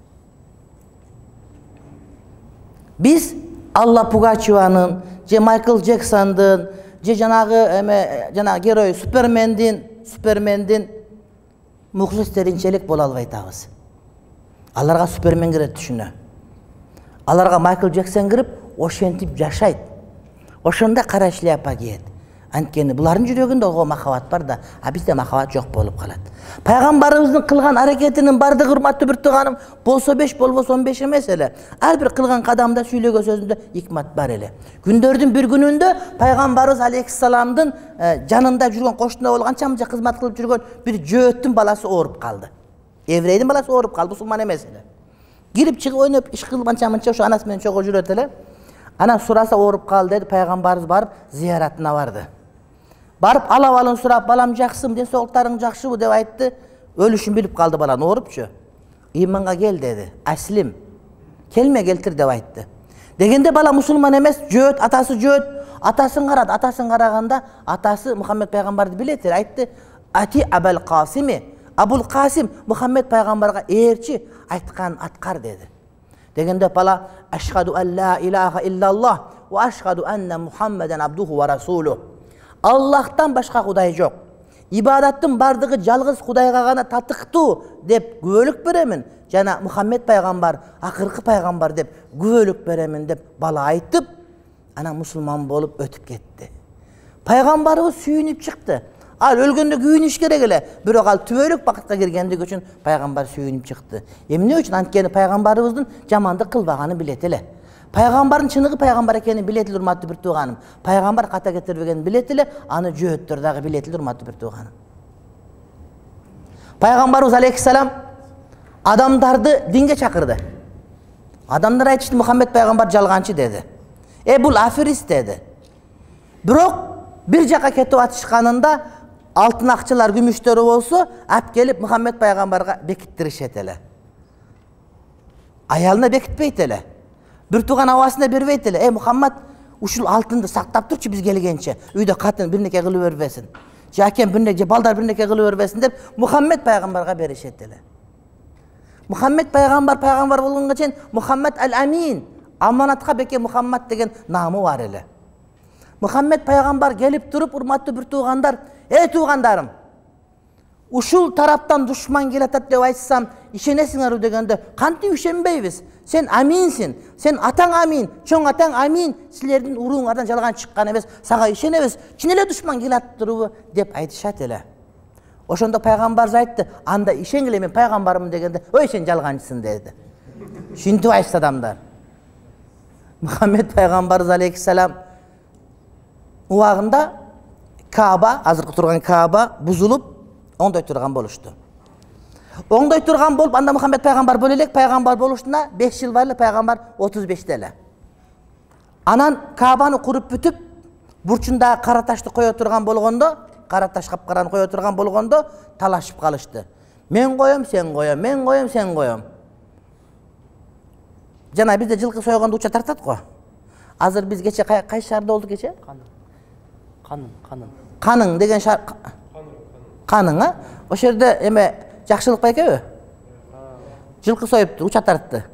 Биз Алла Пугачеванын, же Майкл Джексондун, же жанагы эме жанагы герой Супермендин, Супермендин мухлистеринчелик боло албай атабыз. Аларга Супермен кирет түшүнө. Аларга Майкл Джексон кирип, ошентип жашайт. Ошондо кара шляпа кийет. Анткени булардын жүрөгүндө ого махабат бар да, а бизде махабат жок болуп калат. Пайгамбарыбыздын кылган аракетинин бардыгы, урматтуу бир тууганым, болсо беш, болбосо он беш эмес эле. Ар бир кылган кадамда, сүйлөгөн сөзүндө икмат бар эле. Күндөрдүн бир күнүндө пайгамбарыбыз алейхиссаламдын жанында жүргөн, кошунда болгон, анча мынча кызмат кылып жүргөн бир жөөттүн баласы ооруп калды. Еврейдин баласы ооруп калды, мусулман эмес эле. Кирип чыгып ойноп, иш кылып анча мынча ошо анасы менен чогуу жүрөт эле. Анан сураса ооруп калды деди, пайгамбарыбыз барып зияратына барды. Барып алап алын сурап, балам жакшымы, ден соолуктарың жакшыбы деп айтты. Өлүшүн билип калды баланы, оорупчу. Иманга кел деди. Аслим, келме келтир деп айтты. Дегенде бала мусулман эмес, жөөт, атасы жөөт. Атасын карады, атасын караганда атасы Мухаммед пайгамбарды билет эле, айтты: "Ати Абул Касими, Абул Касим Мухаммед пайгамбарга ээрчи, айткан аткар" деди. Дегенде бала: "Ашхаду ан ла илаха иллаллах ва ашхаду анна Мухаммадан абдуху ва расулу." Аллахтан башка кудай жок. Ибадаттын бардыгы жалгыз кудайга гана татыктуу деп күбөлүк беремин. Жана Мухаммед пайгамбар акыркы пайгамбар деп күбөлүк беремин деп бала айтып, анан мусулман болуп өтүп кетти. Пайгамбарыбыз сүйүнүп чыкты. Ал өлгөндө күйүнүш керек эле, бирок ал түбөлүк бакытка киргендиги үчүн пайгамбар сүйүнүп чыкты. Эмне үчүн? Анткени пайгамбарыбыздын жамандык кылбаганын билет эле. Пайгамбардын чыныгы пайгамбар экенин билет эле, урматтуу бир тууганым. Пайгамбар ката кетирбегенин билет эле, аны жөөттөр дагы билет эле, урматтуу бир тууганым. Пайгамбарыбыз алейхиссалам адамдарды динге чакырды. Адамдар айтышты, Мухаммед пайгамбар жалганчы деди. Э бул аферист деди. Бирок бир жака кетип атышканында алтын акчалар, күмүштөрү болсо, ап келип Мухаммед пайгамбарга бекиттиришет эле. Аялына бекитпейт эле. Бир тууган абасына бербейт эле. Э Мухаммад, ушул алтынды сактап турчу биз келгенче. Үйдө катын бир неке кылып бербесин. Же акем бир неке, балдар бир неке кылып бербесин деп Мухаммед пайгамбарга беришет эле. Мухаммед пайгамбар пайгамбар болгонго чейин Мухаммад ал-Амин, аманатка беке Мухаммад деген намы бар эле. Мухаммед пайгамбар келип туруп, урматтуу бир туугандар, "Эй туугандарым, ушул тараптан душман келатат деп айтсам, ишенесиңерби?" дегенде, "Кантип ишенбейбиз? Сен аминсин, сен атаң амин, чоң атаң амин, силердин урууңардан жалган чыккан эмес, сага ишенебиз. Чын эле душман келат турубу?" деп айтышат эле. Ошондо пайгамбар айтты, "Анда ишенгиле, мен пайгамбармын" дегенде, "Ой, сен жалганчысың" деди. Шинтип айтышты адамдар. Мухаммед пайгамбарыбыз алейхиссалам убагында Кааба, азыркы турган Кааба бузулуп, оңдой турган болушту. Оңдой турган болуп, анда Мухаммед пайгамбар боло элек, пайгамбар болушуна беш жыл бар эле, пайгамбар отуз беште эле. Анан Каабаны куруп бүтүп, бурчунда кара ташты кое турган болгондо, кара таш капкараны кое турган болгондо талашып калышты. Мен коем, сен коем, мен коем, сен коем. Жана бизде жылкы сойгондо уча тартат го. Азыр биз кече кайсы шаарда болдук кече? Канын, канын. Канын деген шаар. Канын, а? Ошол жерде эме жакшылык бар экенби? Жылкы союпту, уча тартты.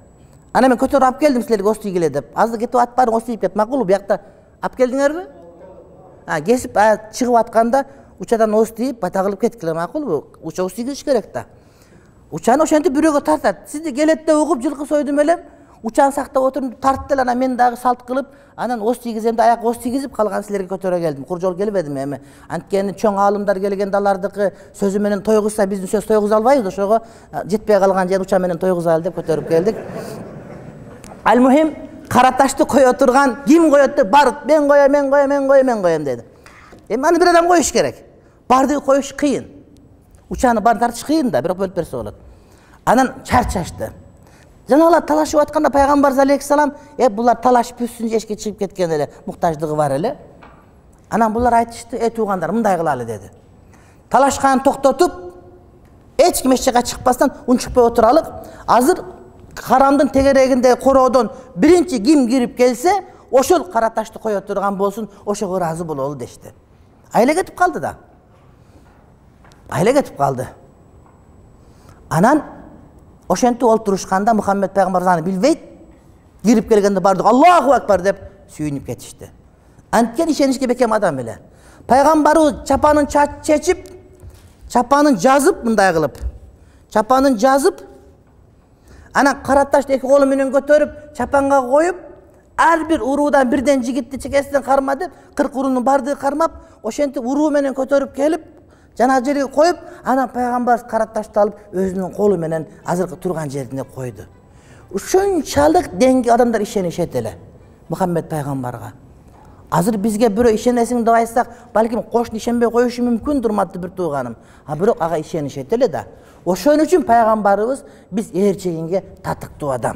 Ana men көтөрүп алып келдим силерге осы үйгеле деп. Азды кетип атпарың осы үйіп кет. Макул bu жакта алып келдиңерби? А, кесип чыгып атканда учадан осы дейіп бата кылып кеткиле макул bu. Уча осы кириш керек да. Учаны ошентип бирөөгө тартат. Сизди келет деп угуп жылкы сойдум элем. Учан сактап отуруп тартты эле, ана мен дагы салт кылып, анан ос тийгиземди, аяк ос тийгизип калган силерге көтөрө келдим. Кур жол келбедим эми. Анткени чоң аалымдар келгенде алардыкы сөзү менен тойгузса биздин сөз тойгуза албайбыз, ошого жетпей калган жерин учан менен тойгузалы деп көтөрүп келдик. Ал мухим, кара ташты кое турган, ким коет деп барып, мен коем, мен коем, мен коем, мен коем деди. Эми аны бир адам коюш керек. Барды коюш кыйын. Учаны бар тартыш кыйын да, бирок бөлүп берсе болот. Анан чарчашты. Жанагылар талашып атканда пайгамбар алейхиссалам, "Э, булар талашып бүссүн, жешке чыгып кеткен эле, муктаждыгы бар эле." Анан булар айтышты, "Э, туугандар, мындай кылалы" деди. Талашканын токтотуп, эч ким эч жака чыкпастан унчукпай отуралык. Азыр карамдын тегерегинде короодон биринчи ким кирип келсе, ошол кара ташты кое турган болсун, ошого ыраазы бололу дешти. Айла кетип калды да. Айла кетип калды. Анан ошентип олтурушканда Мухаммед пайгамбар аны билбейт. Кирип келгенде бардык Аллаху акбар деп сүйүнүп кетишти. Анткен ишенишке бекем адам эле. Пайгамбарыбыз чапанын чечип, чапанын жазып мындай кылып, чапанын жазып, анан кара ташты эки колу менен көтөрүп, чапанга коюп, ар бир уруудан бирден жигитти чекесинен карма деп, кырк уруунун бардыгы кармап, ошентип уруу менен көтөрүп келип, жана жерге коюп, анан пайгамбар кара ташты алып өзүнүн колу менен азыркы турган жерине койду. Ушунчалык деңги адамдар ишенишет эле Мухаммед пайгамбарга. Азыр бизге бирөө ишенесиң деп айтсак, балким кошун ишенбей коюшу мүмкүн, урматтуу бир тууганым. А бирок ага ишенишет эле да. Ошон үчүн пайгамбарыбыз биз ээрчегенге татыктуу адам.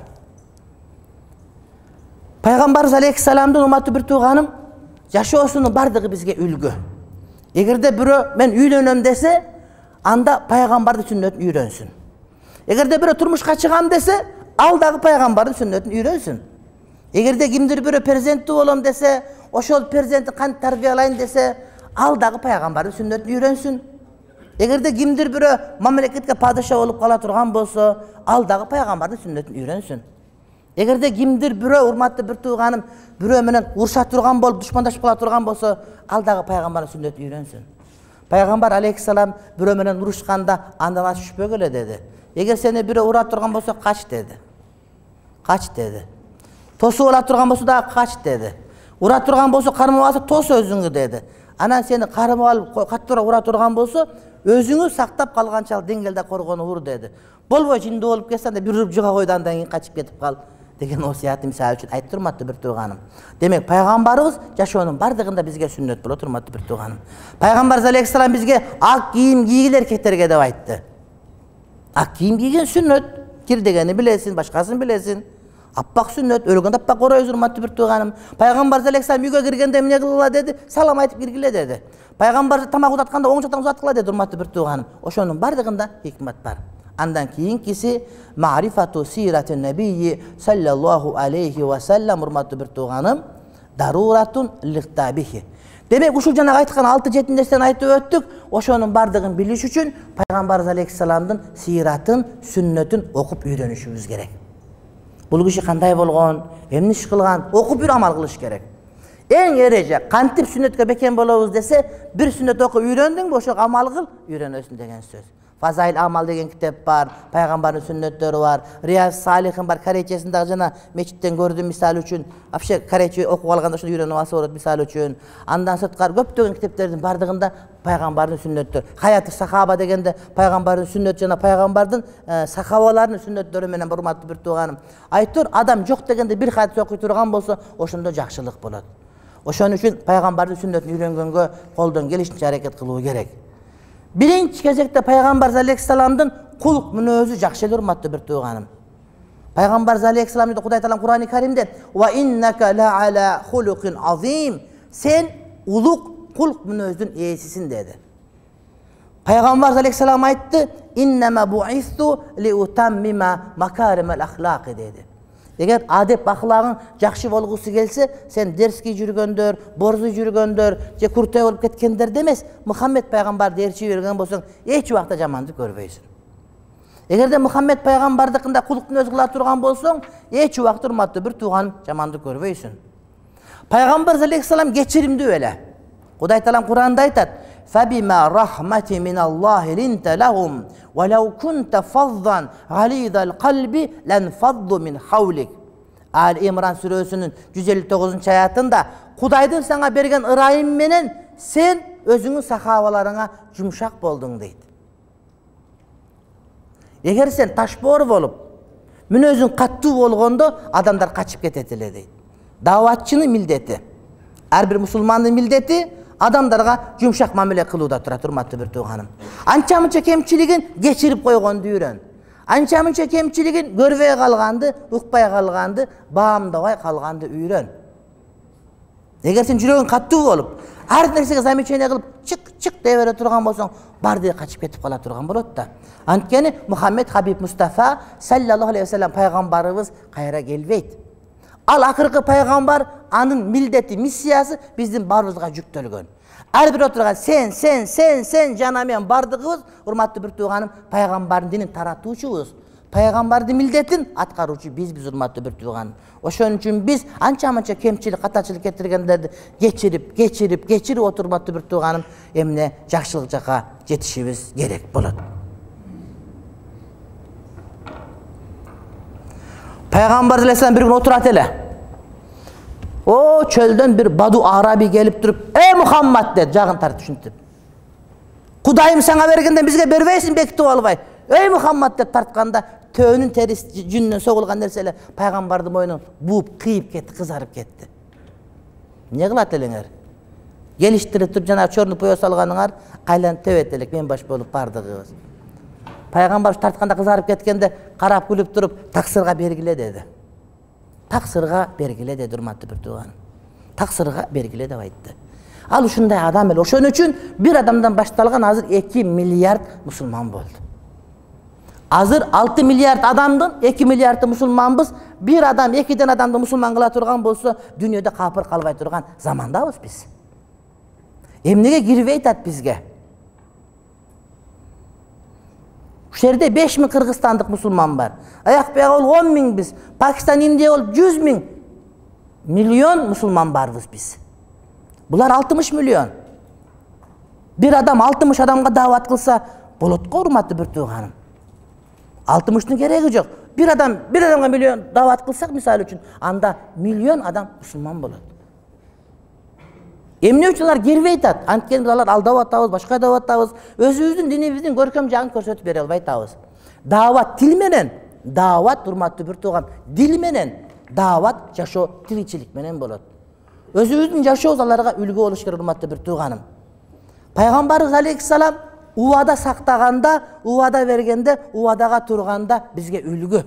Пайгамбарыбыз алейхиссаламдын урматтуу бир тууганым, жашоосунун бардыгы бизге үлгү. Эгерде бирөө мен үйлөнөм десе, анда пайгамбардын сүннөтүн үйрөнсүн. Эгерде бирөө турмушка чыгам десе, ал дагы пайгамбардын сүннөтүн үйрөнсүн. Эгерде кимдир бирөө перзенттүү болом десе, ошол перзентти кантип тарбиялайын десе, ал дагы пайгамбардын сүннөтүн үйрөнсүн. Эгерде кимдир бирөө мамлекетке падыша болуп кала турган болсо, ал дагы пайгамбардын сүннөтүн үйрөнсүн. Эгерде кимдир бирөө урматтуу бир тууганым бирөө менен уруша турган болуп, душмандашып кала турган болсо, ал дагы пайгамбардын сүннөтүн үйрөнсүн. Пайгамбар алейхиссалам бирөө менен урушканда андан аш түшпөгүлө деди. Эгер сени бирөө ура турган болсо, кач деди. Кач деди. Тосуп ала турган болсо дагы кач деди. Ура турган болсо, кармап алса тос өзүңү деди. Анан сени кармап алып каттыра ура турган болсо, өзүңү сактап калганчалык деңгээлде коргонуп ур деди. Болбой жиндүү болуп кетсең да бир уруп жыга койду, андан кийин качып кетип кал деген осуятты мисалы үчүн айтып турматтуу бир тууганым. Демек пайгамбарыбыз жашоонун бардыгында бизге сүннөт болот, урматтуу бир тууганым. Пайгамбар алейхиссалам бизге ак кийим кийгиле эркектерге деп айтты. Ак кийим кийген сүннөт, кир дегени билесин, башкасын билесин. Аппак сүннөт, өлгөндө аппак оройбуз, урматтуу бир тууганым. Пайгамбар алейхиссалам үйгө киргенде эмне кылгыла деди? Салам айтып киргиле деди. Пайгамбар тамак узатканда оң жактан узаткыла деди, урматтуу бир тууганым. Ошонун бардыгында хикмат бар. Андан кийинкиси ма'рифату сиратин набийи саллаллаху алейхи ва саллам, урматтуу бир тууганым, даруратун лихтабихи. Демек ушул жана айткан алты жети нерсени айтып өттүк. Ошонун бардыгын билиш үчүн пайгамбар алейхиссаламдын сиратын, сүннөтүн окуп үйрөнүшүбүз керек. Бул киши кандай болгон, эмне иш кылган, окуп үйрөнүп амал кылыш керек. Эң эреже кантип сүннөткө бекем болобуз десе, бир сүннөт окуп үйрөндүңбү, ошого амал кыл, үйрөнөсүн деген сөз. Фазаил Амал деген китеп бар, пайгамбардын сүннөттөрү бар, Рияз Салихин бар, корейчесинде жана мечиттен көрдүм мисалы үчүн. Вообще корейче окуп алганда ошону үйрөнүп алса болот мисалы үчүн. Андан сырткары көптөгөн китептердин бардыгында пайгамбардын сүннөттөрү. Хаяты сахаба дегенде пайгамбардын сүннөтү жана пайгамбардын сахабаларынын сүннөттөрү менен урматтуу бир тууганым. Айтор адам жок дегенде бир хадис окуй турган болсо, ошондо жакшылык болот. Ошон үчүн пайгамбардын сүннөтүн үйрөнгөнгө колдон келишинче аракет кылуу керек. Биринчи кезекте пайгамбар алейхиссаламдын кулк мүнөзү жакшы эле, урматтуу бир тууганым. Пайгамбар алейхиссаламды Кудай Таалам Кур'ани Каримде "Ва иннака ла ала хулуқин азим", сен улук кулк мүнөздүн ээсисиң деди. Пайгамбар алейхиссалам айтты: "Иннама бу'исту ли утаммима макаримал ахлaqi" деди. Эгер адеп ахлагың жакшы болгусу келсе, сен дерски жүргөндөр, борзу жүргөндөр, же куртай болуп кеткендерде эмес, Мухаммед пайгамбарды ээрчи берген болсоң, эч убакта жаманды көрбөйсүн. Эгерде Мухаммед пайгамбардыкында кулуктун өзү кыла турган болсоң, эч убакыт урматтуу бир тууганым жаманды көрбөйсүн. Пайгамбар алейхиссалам кечиримдүү эле. Кудай Таалам Кур'анда айтат: "Фабима рахмати миналлахи линта лахум, ва лау кунта фаззан галидал қалби лан фаззу мин хавлик." Ал Имран сүрөсүнүн жүз элүү тогузунчу аятында Кудайдын сага берген ырайым менен сен өзүңүн сахабаларыңа жумшак болдуң дейт. Эгер сен ташбоор болуп, мүнөзүң каттуу болгондо адамдар качып кетет эле дейт. Даватчынын милдети, ар бир мусулмандын милдети адамдарга жумшак мамиле кылууда турат, урматтуу бир тууганым. Анча-мынча кемчилигин кечирип койгонду үйрөн. Анча-мынча кемчилигин көрбөй калганды, укпай калганды, баамдабай калганды үйрөн. Эгер сен жүрөгүң каттуу болуп, ар нерсеге замечание кылып, чык-чык дей бере турган болсоң, барды качып кетип кала турган болот да. Анткени Мухаммед Хабиб Мустафа саллаллаху алейхи вассалам пайгамбарыбыз кайра келбейт. Ал акыркы пайгамбар, анын милдети, миссиясы биздин баарыбызга жүктөлгөн. Ар бир отурган сен, сен, сен, сен жана мен бардыгыбыз, урматтуу бир тууганым, пайгамбардын динин таратуучубуз. Пайгамбардын милдетин аткаруучу бизбиз, урматтуу бир тууганым. Ошон үчүн биз анча-манча кемчилик, катачылык кетиргендерди кечирип, кечирип, кечирип отурматтуу бир тууганым, эмне жакшылык жакка жетишибиз керек болот. Пайгамбар алейхиссалам бир күн отурат эле. О, чөлдөн бир баду араби келип туруп, "Эй Мухаммад" деп жагын тартып ушинтип. "Кудайым сага бергенден бизге бербейсиң бекитип албай. Эй Мухаммад" деп тартканда, төөнүн териси жүнүнөн согулган нерселер пайгамбардын мойнун бууп, кыйып кетти, кызарып кетти. Эмне кылат элеңер? Келиштирип туруп жана чорный пояс алганыңар кайланып тебет элек, мен баш болуп бардыгыбыз. Пайгамбар тартканда кызарып кеткенде карап күлүп туруп, "Таксырга бергиле" деди. Таксырга бергиле деди, урматтуу бир тууганым. Таксырга бергиле деп айтты. Ал ушундай адам эле. Ошон үчүн бир адамдан башталган азыр эки миллиард мусулман болду. Азыр алты миллиард адамдын эки миллиарды мусулманбыз. Бир адам экиден адамды мусулман кыла турган болсо, дүйнөдө капыр калбай турган замандабыз биз. Эмнеге кирбей атат бизге? Ушул жерде беш миң кыргызстандык мусулман бар. Аяк бияга бол он миң биз. Пакистан, Индия бол жүз миң. Миллион мусулман барбыз биз. Булар алтымыш миллион. Бир адам алтымыш адамга дават кылса болот го, урматтуу бир тууганым. алтымыштын кереги жок. Бир адам, бир адамга миллион дават кылсак, мисалы үчүн, анда миллион адам мусулман болот. Эмне үчүн алар кирбей атат? Анткени алар алдап атабыз, башка деп атабыз. Өзүбүздүн динибиздин көркөм жагын көрсөтүп бере албай атабыз. Дават тил менен, дават, урматтуу бир тууган, дил менен, дават жашоо тиричилик менен болот. Өзүбүздүн жашообуз аларга үлгү болуш керек, урматтуу бир тууганым. Пайгамбарыбыз алейхиссалам убада сактаганда, убада бергенде, убадага турганда бизге үлгү.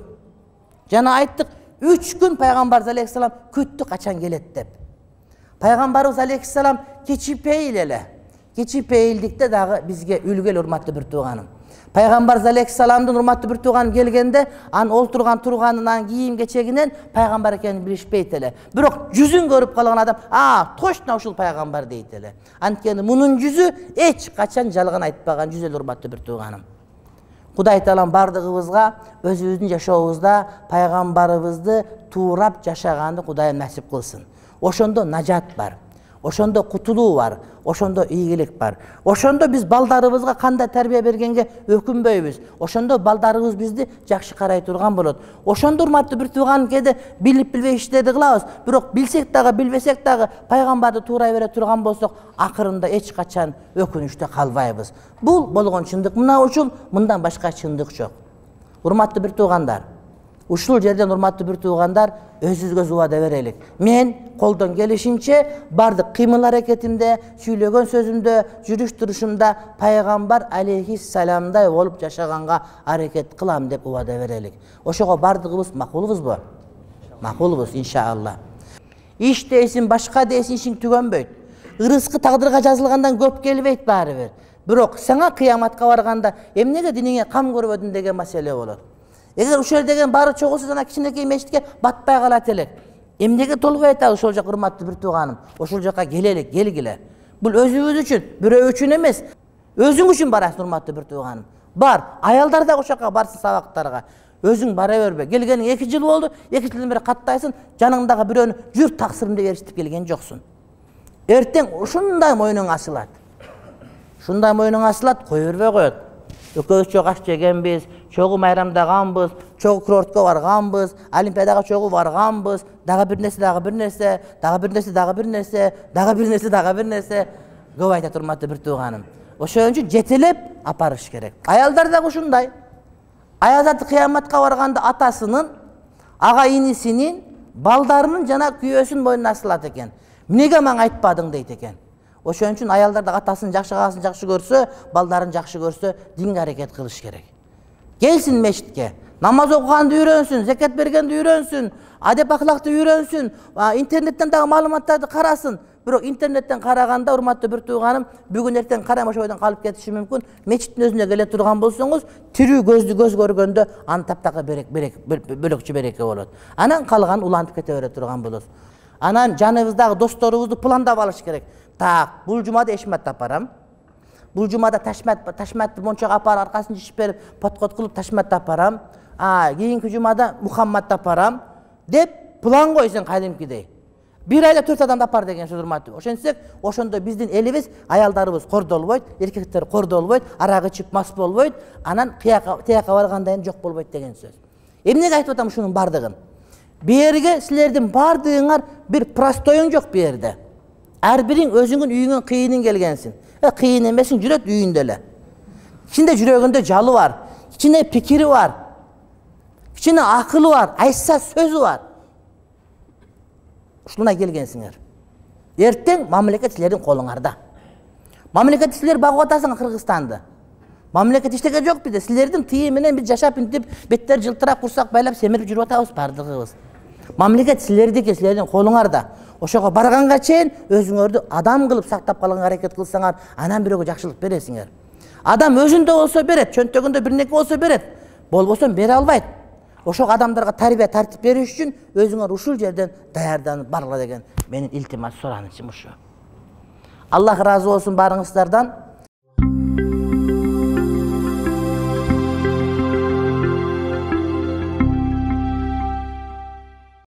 Жана айттык, үч күн пайгамбарыбыз алейхиссалам күттү качан келет деп. Пайгамбарыбыз алейхиссалам кечипейил эле. Кечипейилдикте дагы бизге үлгү эле, урматтуу бир тууганым. Пайгамбарыбыз алейхиссаламдын, урматтуу бир тууганым, келгенде анын олтурган турганынан, кийим кечегинен пайгамбар экенин билишпейт эле. Бирок жүзүн көрүп калган адам, "А, точно ушул пайгамбар" дейт эле. Анткени мунун жүзү эч качан жалган айтпаган жүз эле, урматтуу бир тууганым. Кудай Таалам бардыгыбызга өзүбүздүн жашообузда пайгамбарыбызды туурап жашаганды Кудайым насип кылсын. Ошондо нажат бар. Ошондо кутулуу бар. Ошондо ийгилик бар. Ошондо биз балдарыбызга кандай тарбия бергенге өкүнбөйбүз. Ошондо балдарыбыз бизди жакшы карай турган болот. Ошондо, урматтуу бир тууган, кээде билип билбей иштерди кылабыз. Бирок билсек дагы, билбесек дагы пайгамбарды туурай бере турган болсок, акырында эч качан өкүнүштө калбайбыз. Бул болгон чындык мына ушул, мындан башка чындык жок. Урматтуу бир туугандар, ушул жерден, урматтуу бир туугандар, өзүбүзгө убада берелик. Мен колдон келишинче бардык кыймыл аракетимде, сүйлөгөн сөзүмдө, жүрүш турушумда пайгамбар алейхиссаламдай болуп жашаганга аракет кылам деп убада берелик. Ошого бардыгыбыз макулбузбу? Макулбуз, иншалла. Иш дейсиң, башка дейсиң, ишиң түгөнбөйт. Ырыскы тагдырга жазылгандан көп келбейт баары бир. Бирок сага кыяматка барганда эмнеге диниңе кам көрбөдүң деген маселе болот. Эгер ушул деген баары чогулса, жана кичинекей мешитке батпай калат элек. Эмнеге толбой атабыз ошол жака, урматтуу бир тууганым? Ошол жака келелик, келгиле. Бул өзүбүз үчүн, бирөө үчүн эмес. Өзүң үчүн барасың, урматтуу бир тууганым. бар. Аялдар да ошаққа барсын сабақтарға. Өзің бара бербе. Келгенің екі жыл болды, екі жылдан бері қаттайсың, жаныңдағы біреуін жүр тақсырымды ерістіп келген жоқсың. Ертең ушундай мойның асылады. Шундай мойның асылады, қой бербей қояды. Өкөз чоқ аш жегенбіз, чоғы майрамдағанбыз, чоғы курортқа барғанбыз, олимпиадаға чоғы барғанбыз, дағы бір нәрсе, дағы бір нәрсе, дағы бір нәрсе, дағы бір нәрсе, дағы бір нәрсе, дағы бір нәрсе. Көп айта тұрмады бір туғаным. Ошон үчүн жетелеп апарыш керек. Аялдар да ушундай. Аязаты кыяматка барганда атасынын, ага инисинин, балдарынын жана күйөөсүнүн мойнуна асылат экен. Эмнеге мага айтпадың дейт экен. Ошон үчүн аялдар да атасын жакшы, агасын жакшы көрсө, балдарын жакшы көрсө, динге аракет кылыш керек. Келсин мешитке, намаз окуганды үйрөнсүн, закат бергенди үйрөнсүн, адеп ахлакты үйрөнсүн, интернеттен дагы маалыматтарды карасын. Бирок интернеттен караганда, урматтуу бир тууганым, бүгүн эртең карам ошойдон калып кетиши мүмкүн. Мечиттин өзүнө келе турган болсоңуз, тирүү көздү көз көргөндө аны таптакы берек берек бөлөкчү береке болот. Анан калган улантып кете бере турган болосуз. Анан жаныбыздагы досторубузду пландап алыш керек. Так, бул жумада Эшматты апарам. Бул жумада Ташмат Ташматты мончага апарып аркасын жишип берип, подкот кылып Ташматты апарам. А, кийинки жумада Мухаммадты апарам деп план койсоң кадимкидей. Bir ayda төрт адамды апар деген сөз урматтуу. Ошентсек, ошондо биздин элибиз, аялдарыбыз кордолбойт, эркектер кордолбойт, арак ичип мас болбойт, анан тияка баргандан жок болбойт деген сөз. Эмнеге айтып атам ушунун бардыгын? Берге силердин бардыгыңар бир простоюң жок бу жерде. Ар бириң өзүңүн үйүңөн кыйынын келгенсиң. Э, кыйын эмесиң, жүрөт үйүндө эле. Ичинде жүрөгүндө жалы бар, ичинде пикири бар, ичинде акылы бар, айса сөзү бар. Ушуна келгенсиңер. Эртең мамлекет силердин колуңарда. Мамлекет силер багып атасың Кыргызстанды. Мамлекет иштеген жок бизде. Силердин тыйы менен биз жашап интип, беттер жылтырап, курсак байлап семирип жүрүп атабыз бардыгыбыз. Мамлекет силердики, силердин колуңарда. Ошого барганга чейин өзүңөрдү адам кылып сактап калганга аракет кылсаңар, анан бирөөгө жакшылык бересиңер. Адам өзүндө болсо берет, чөнтөгүндө бир нерсе болсо берет. Болбосо бере албайт. Ошол адамдарга тарбия тартип бериш үчүн өзүңөр ушул жерден даярданып баргыла деген менин илтимас суранычым ушу. Аллах ыраазы болсун барыңыздардан.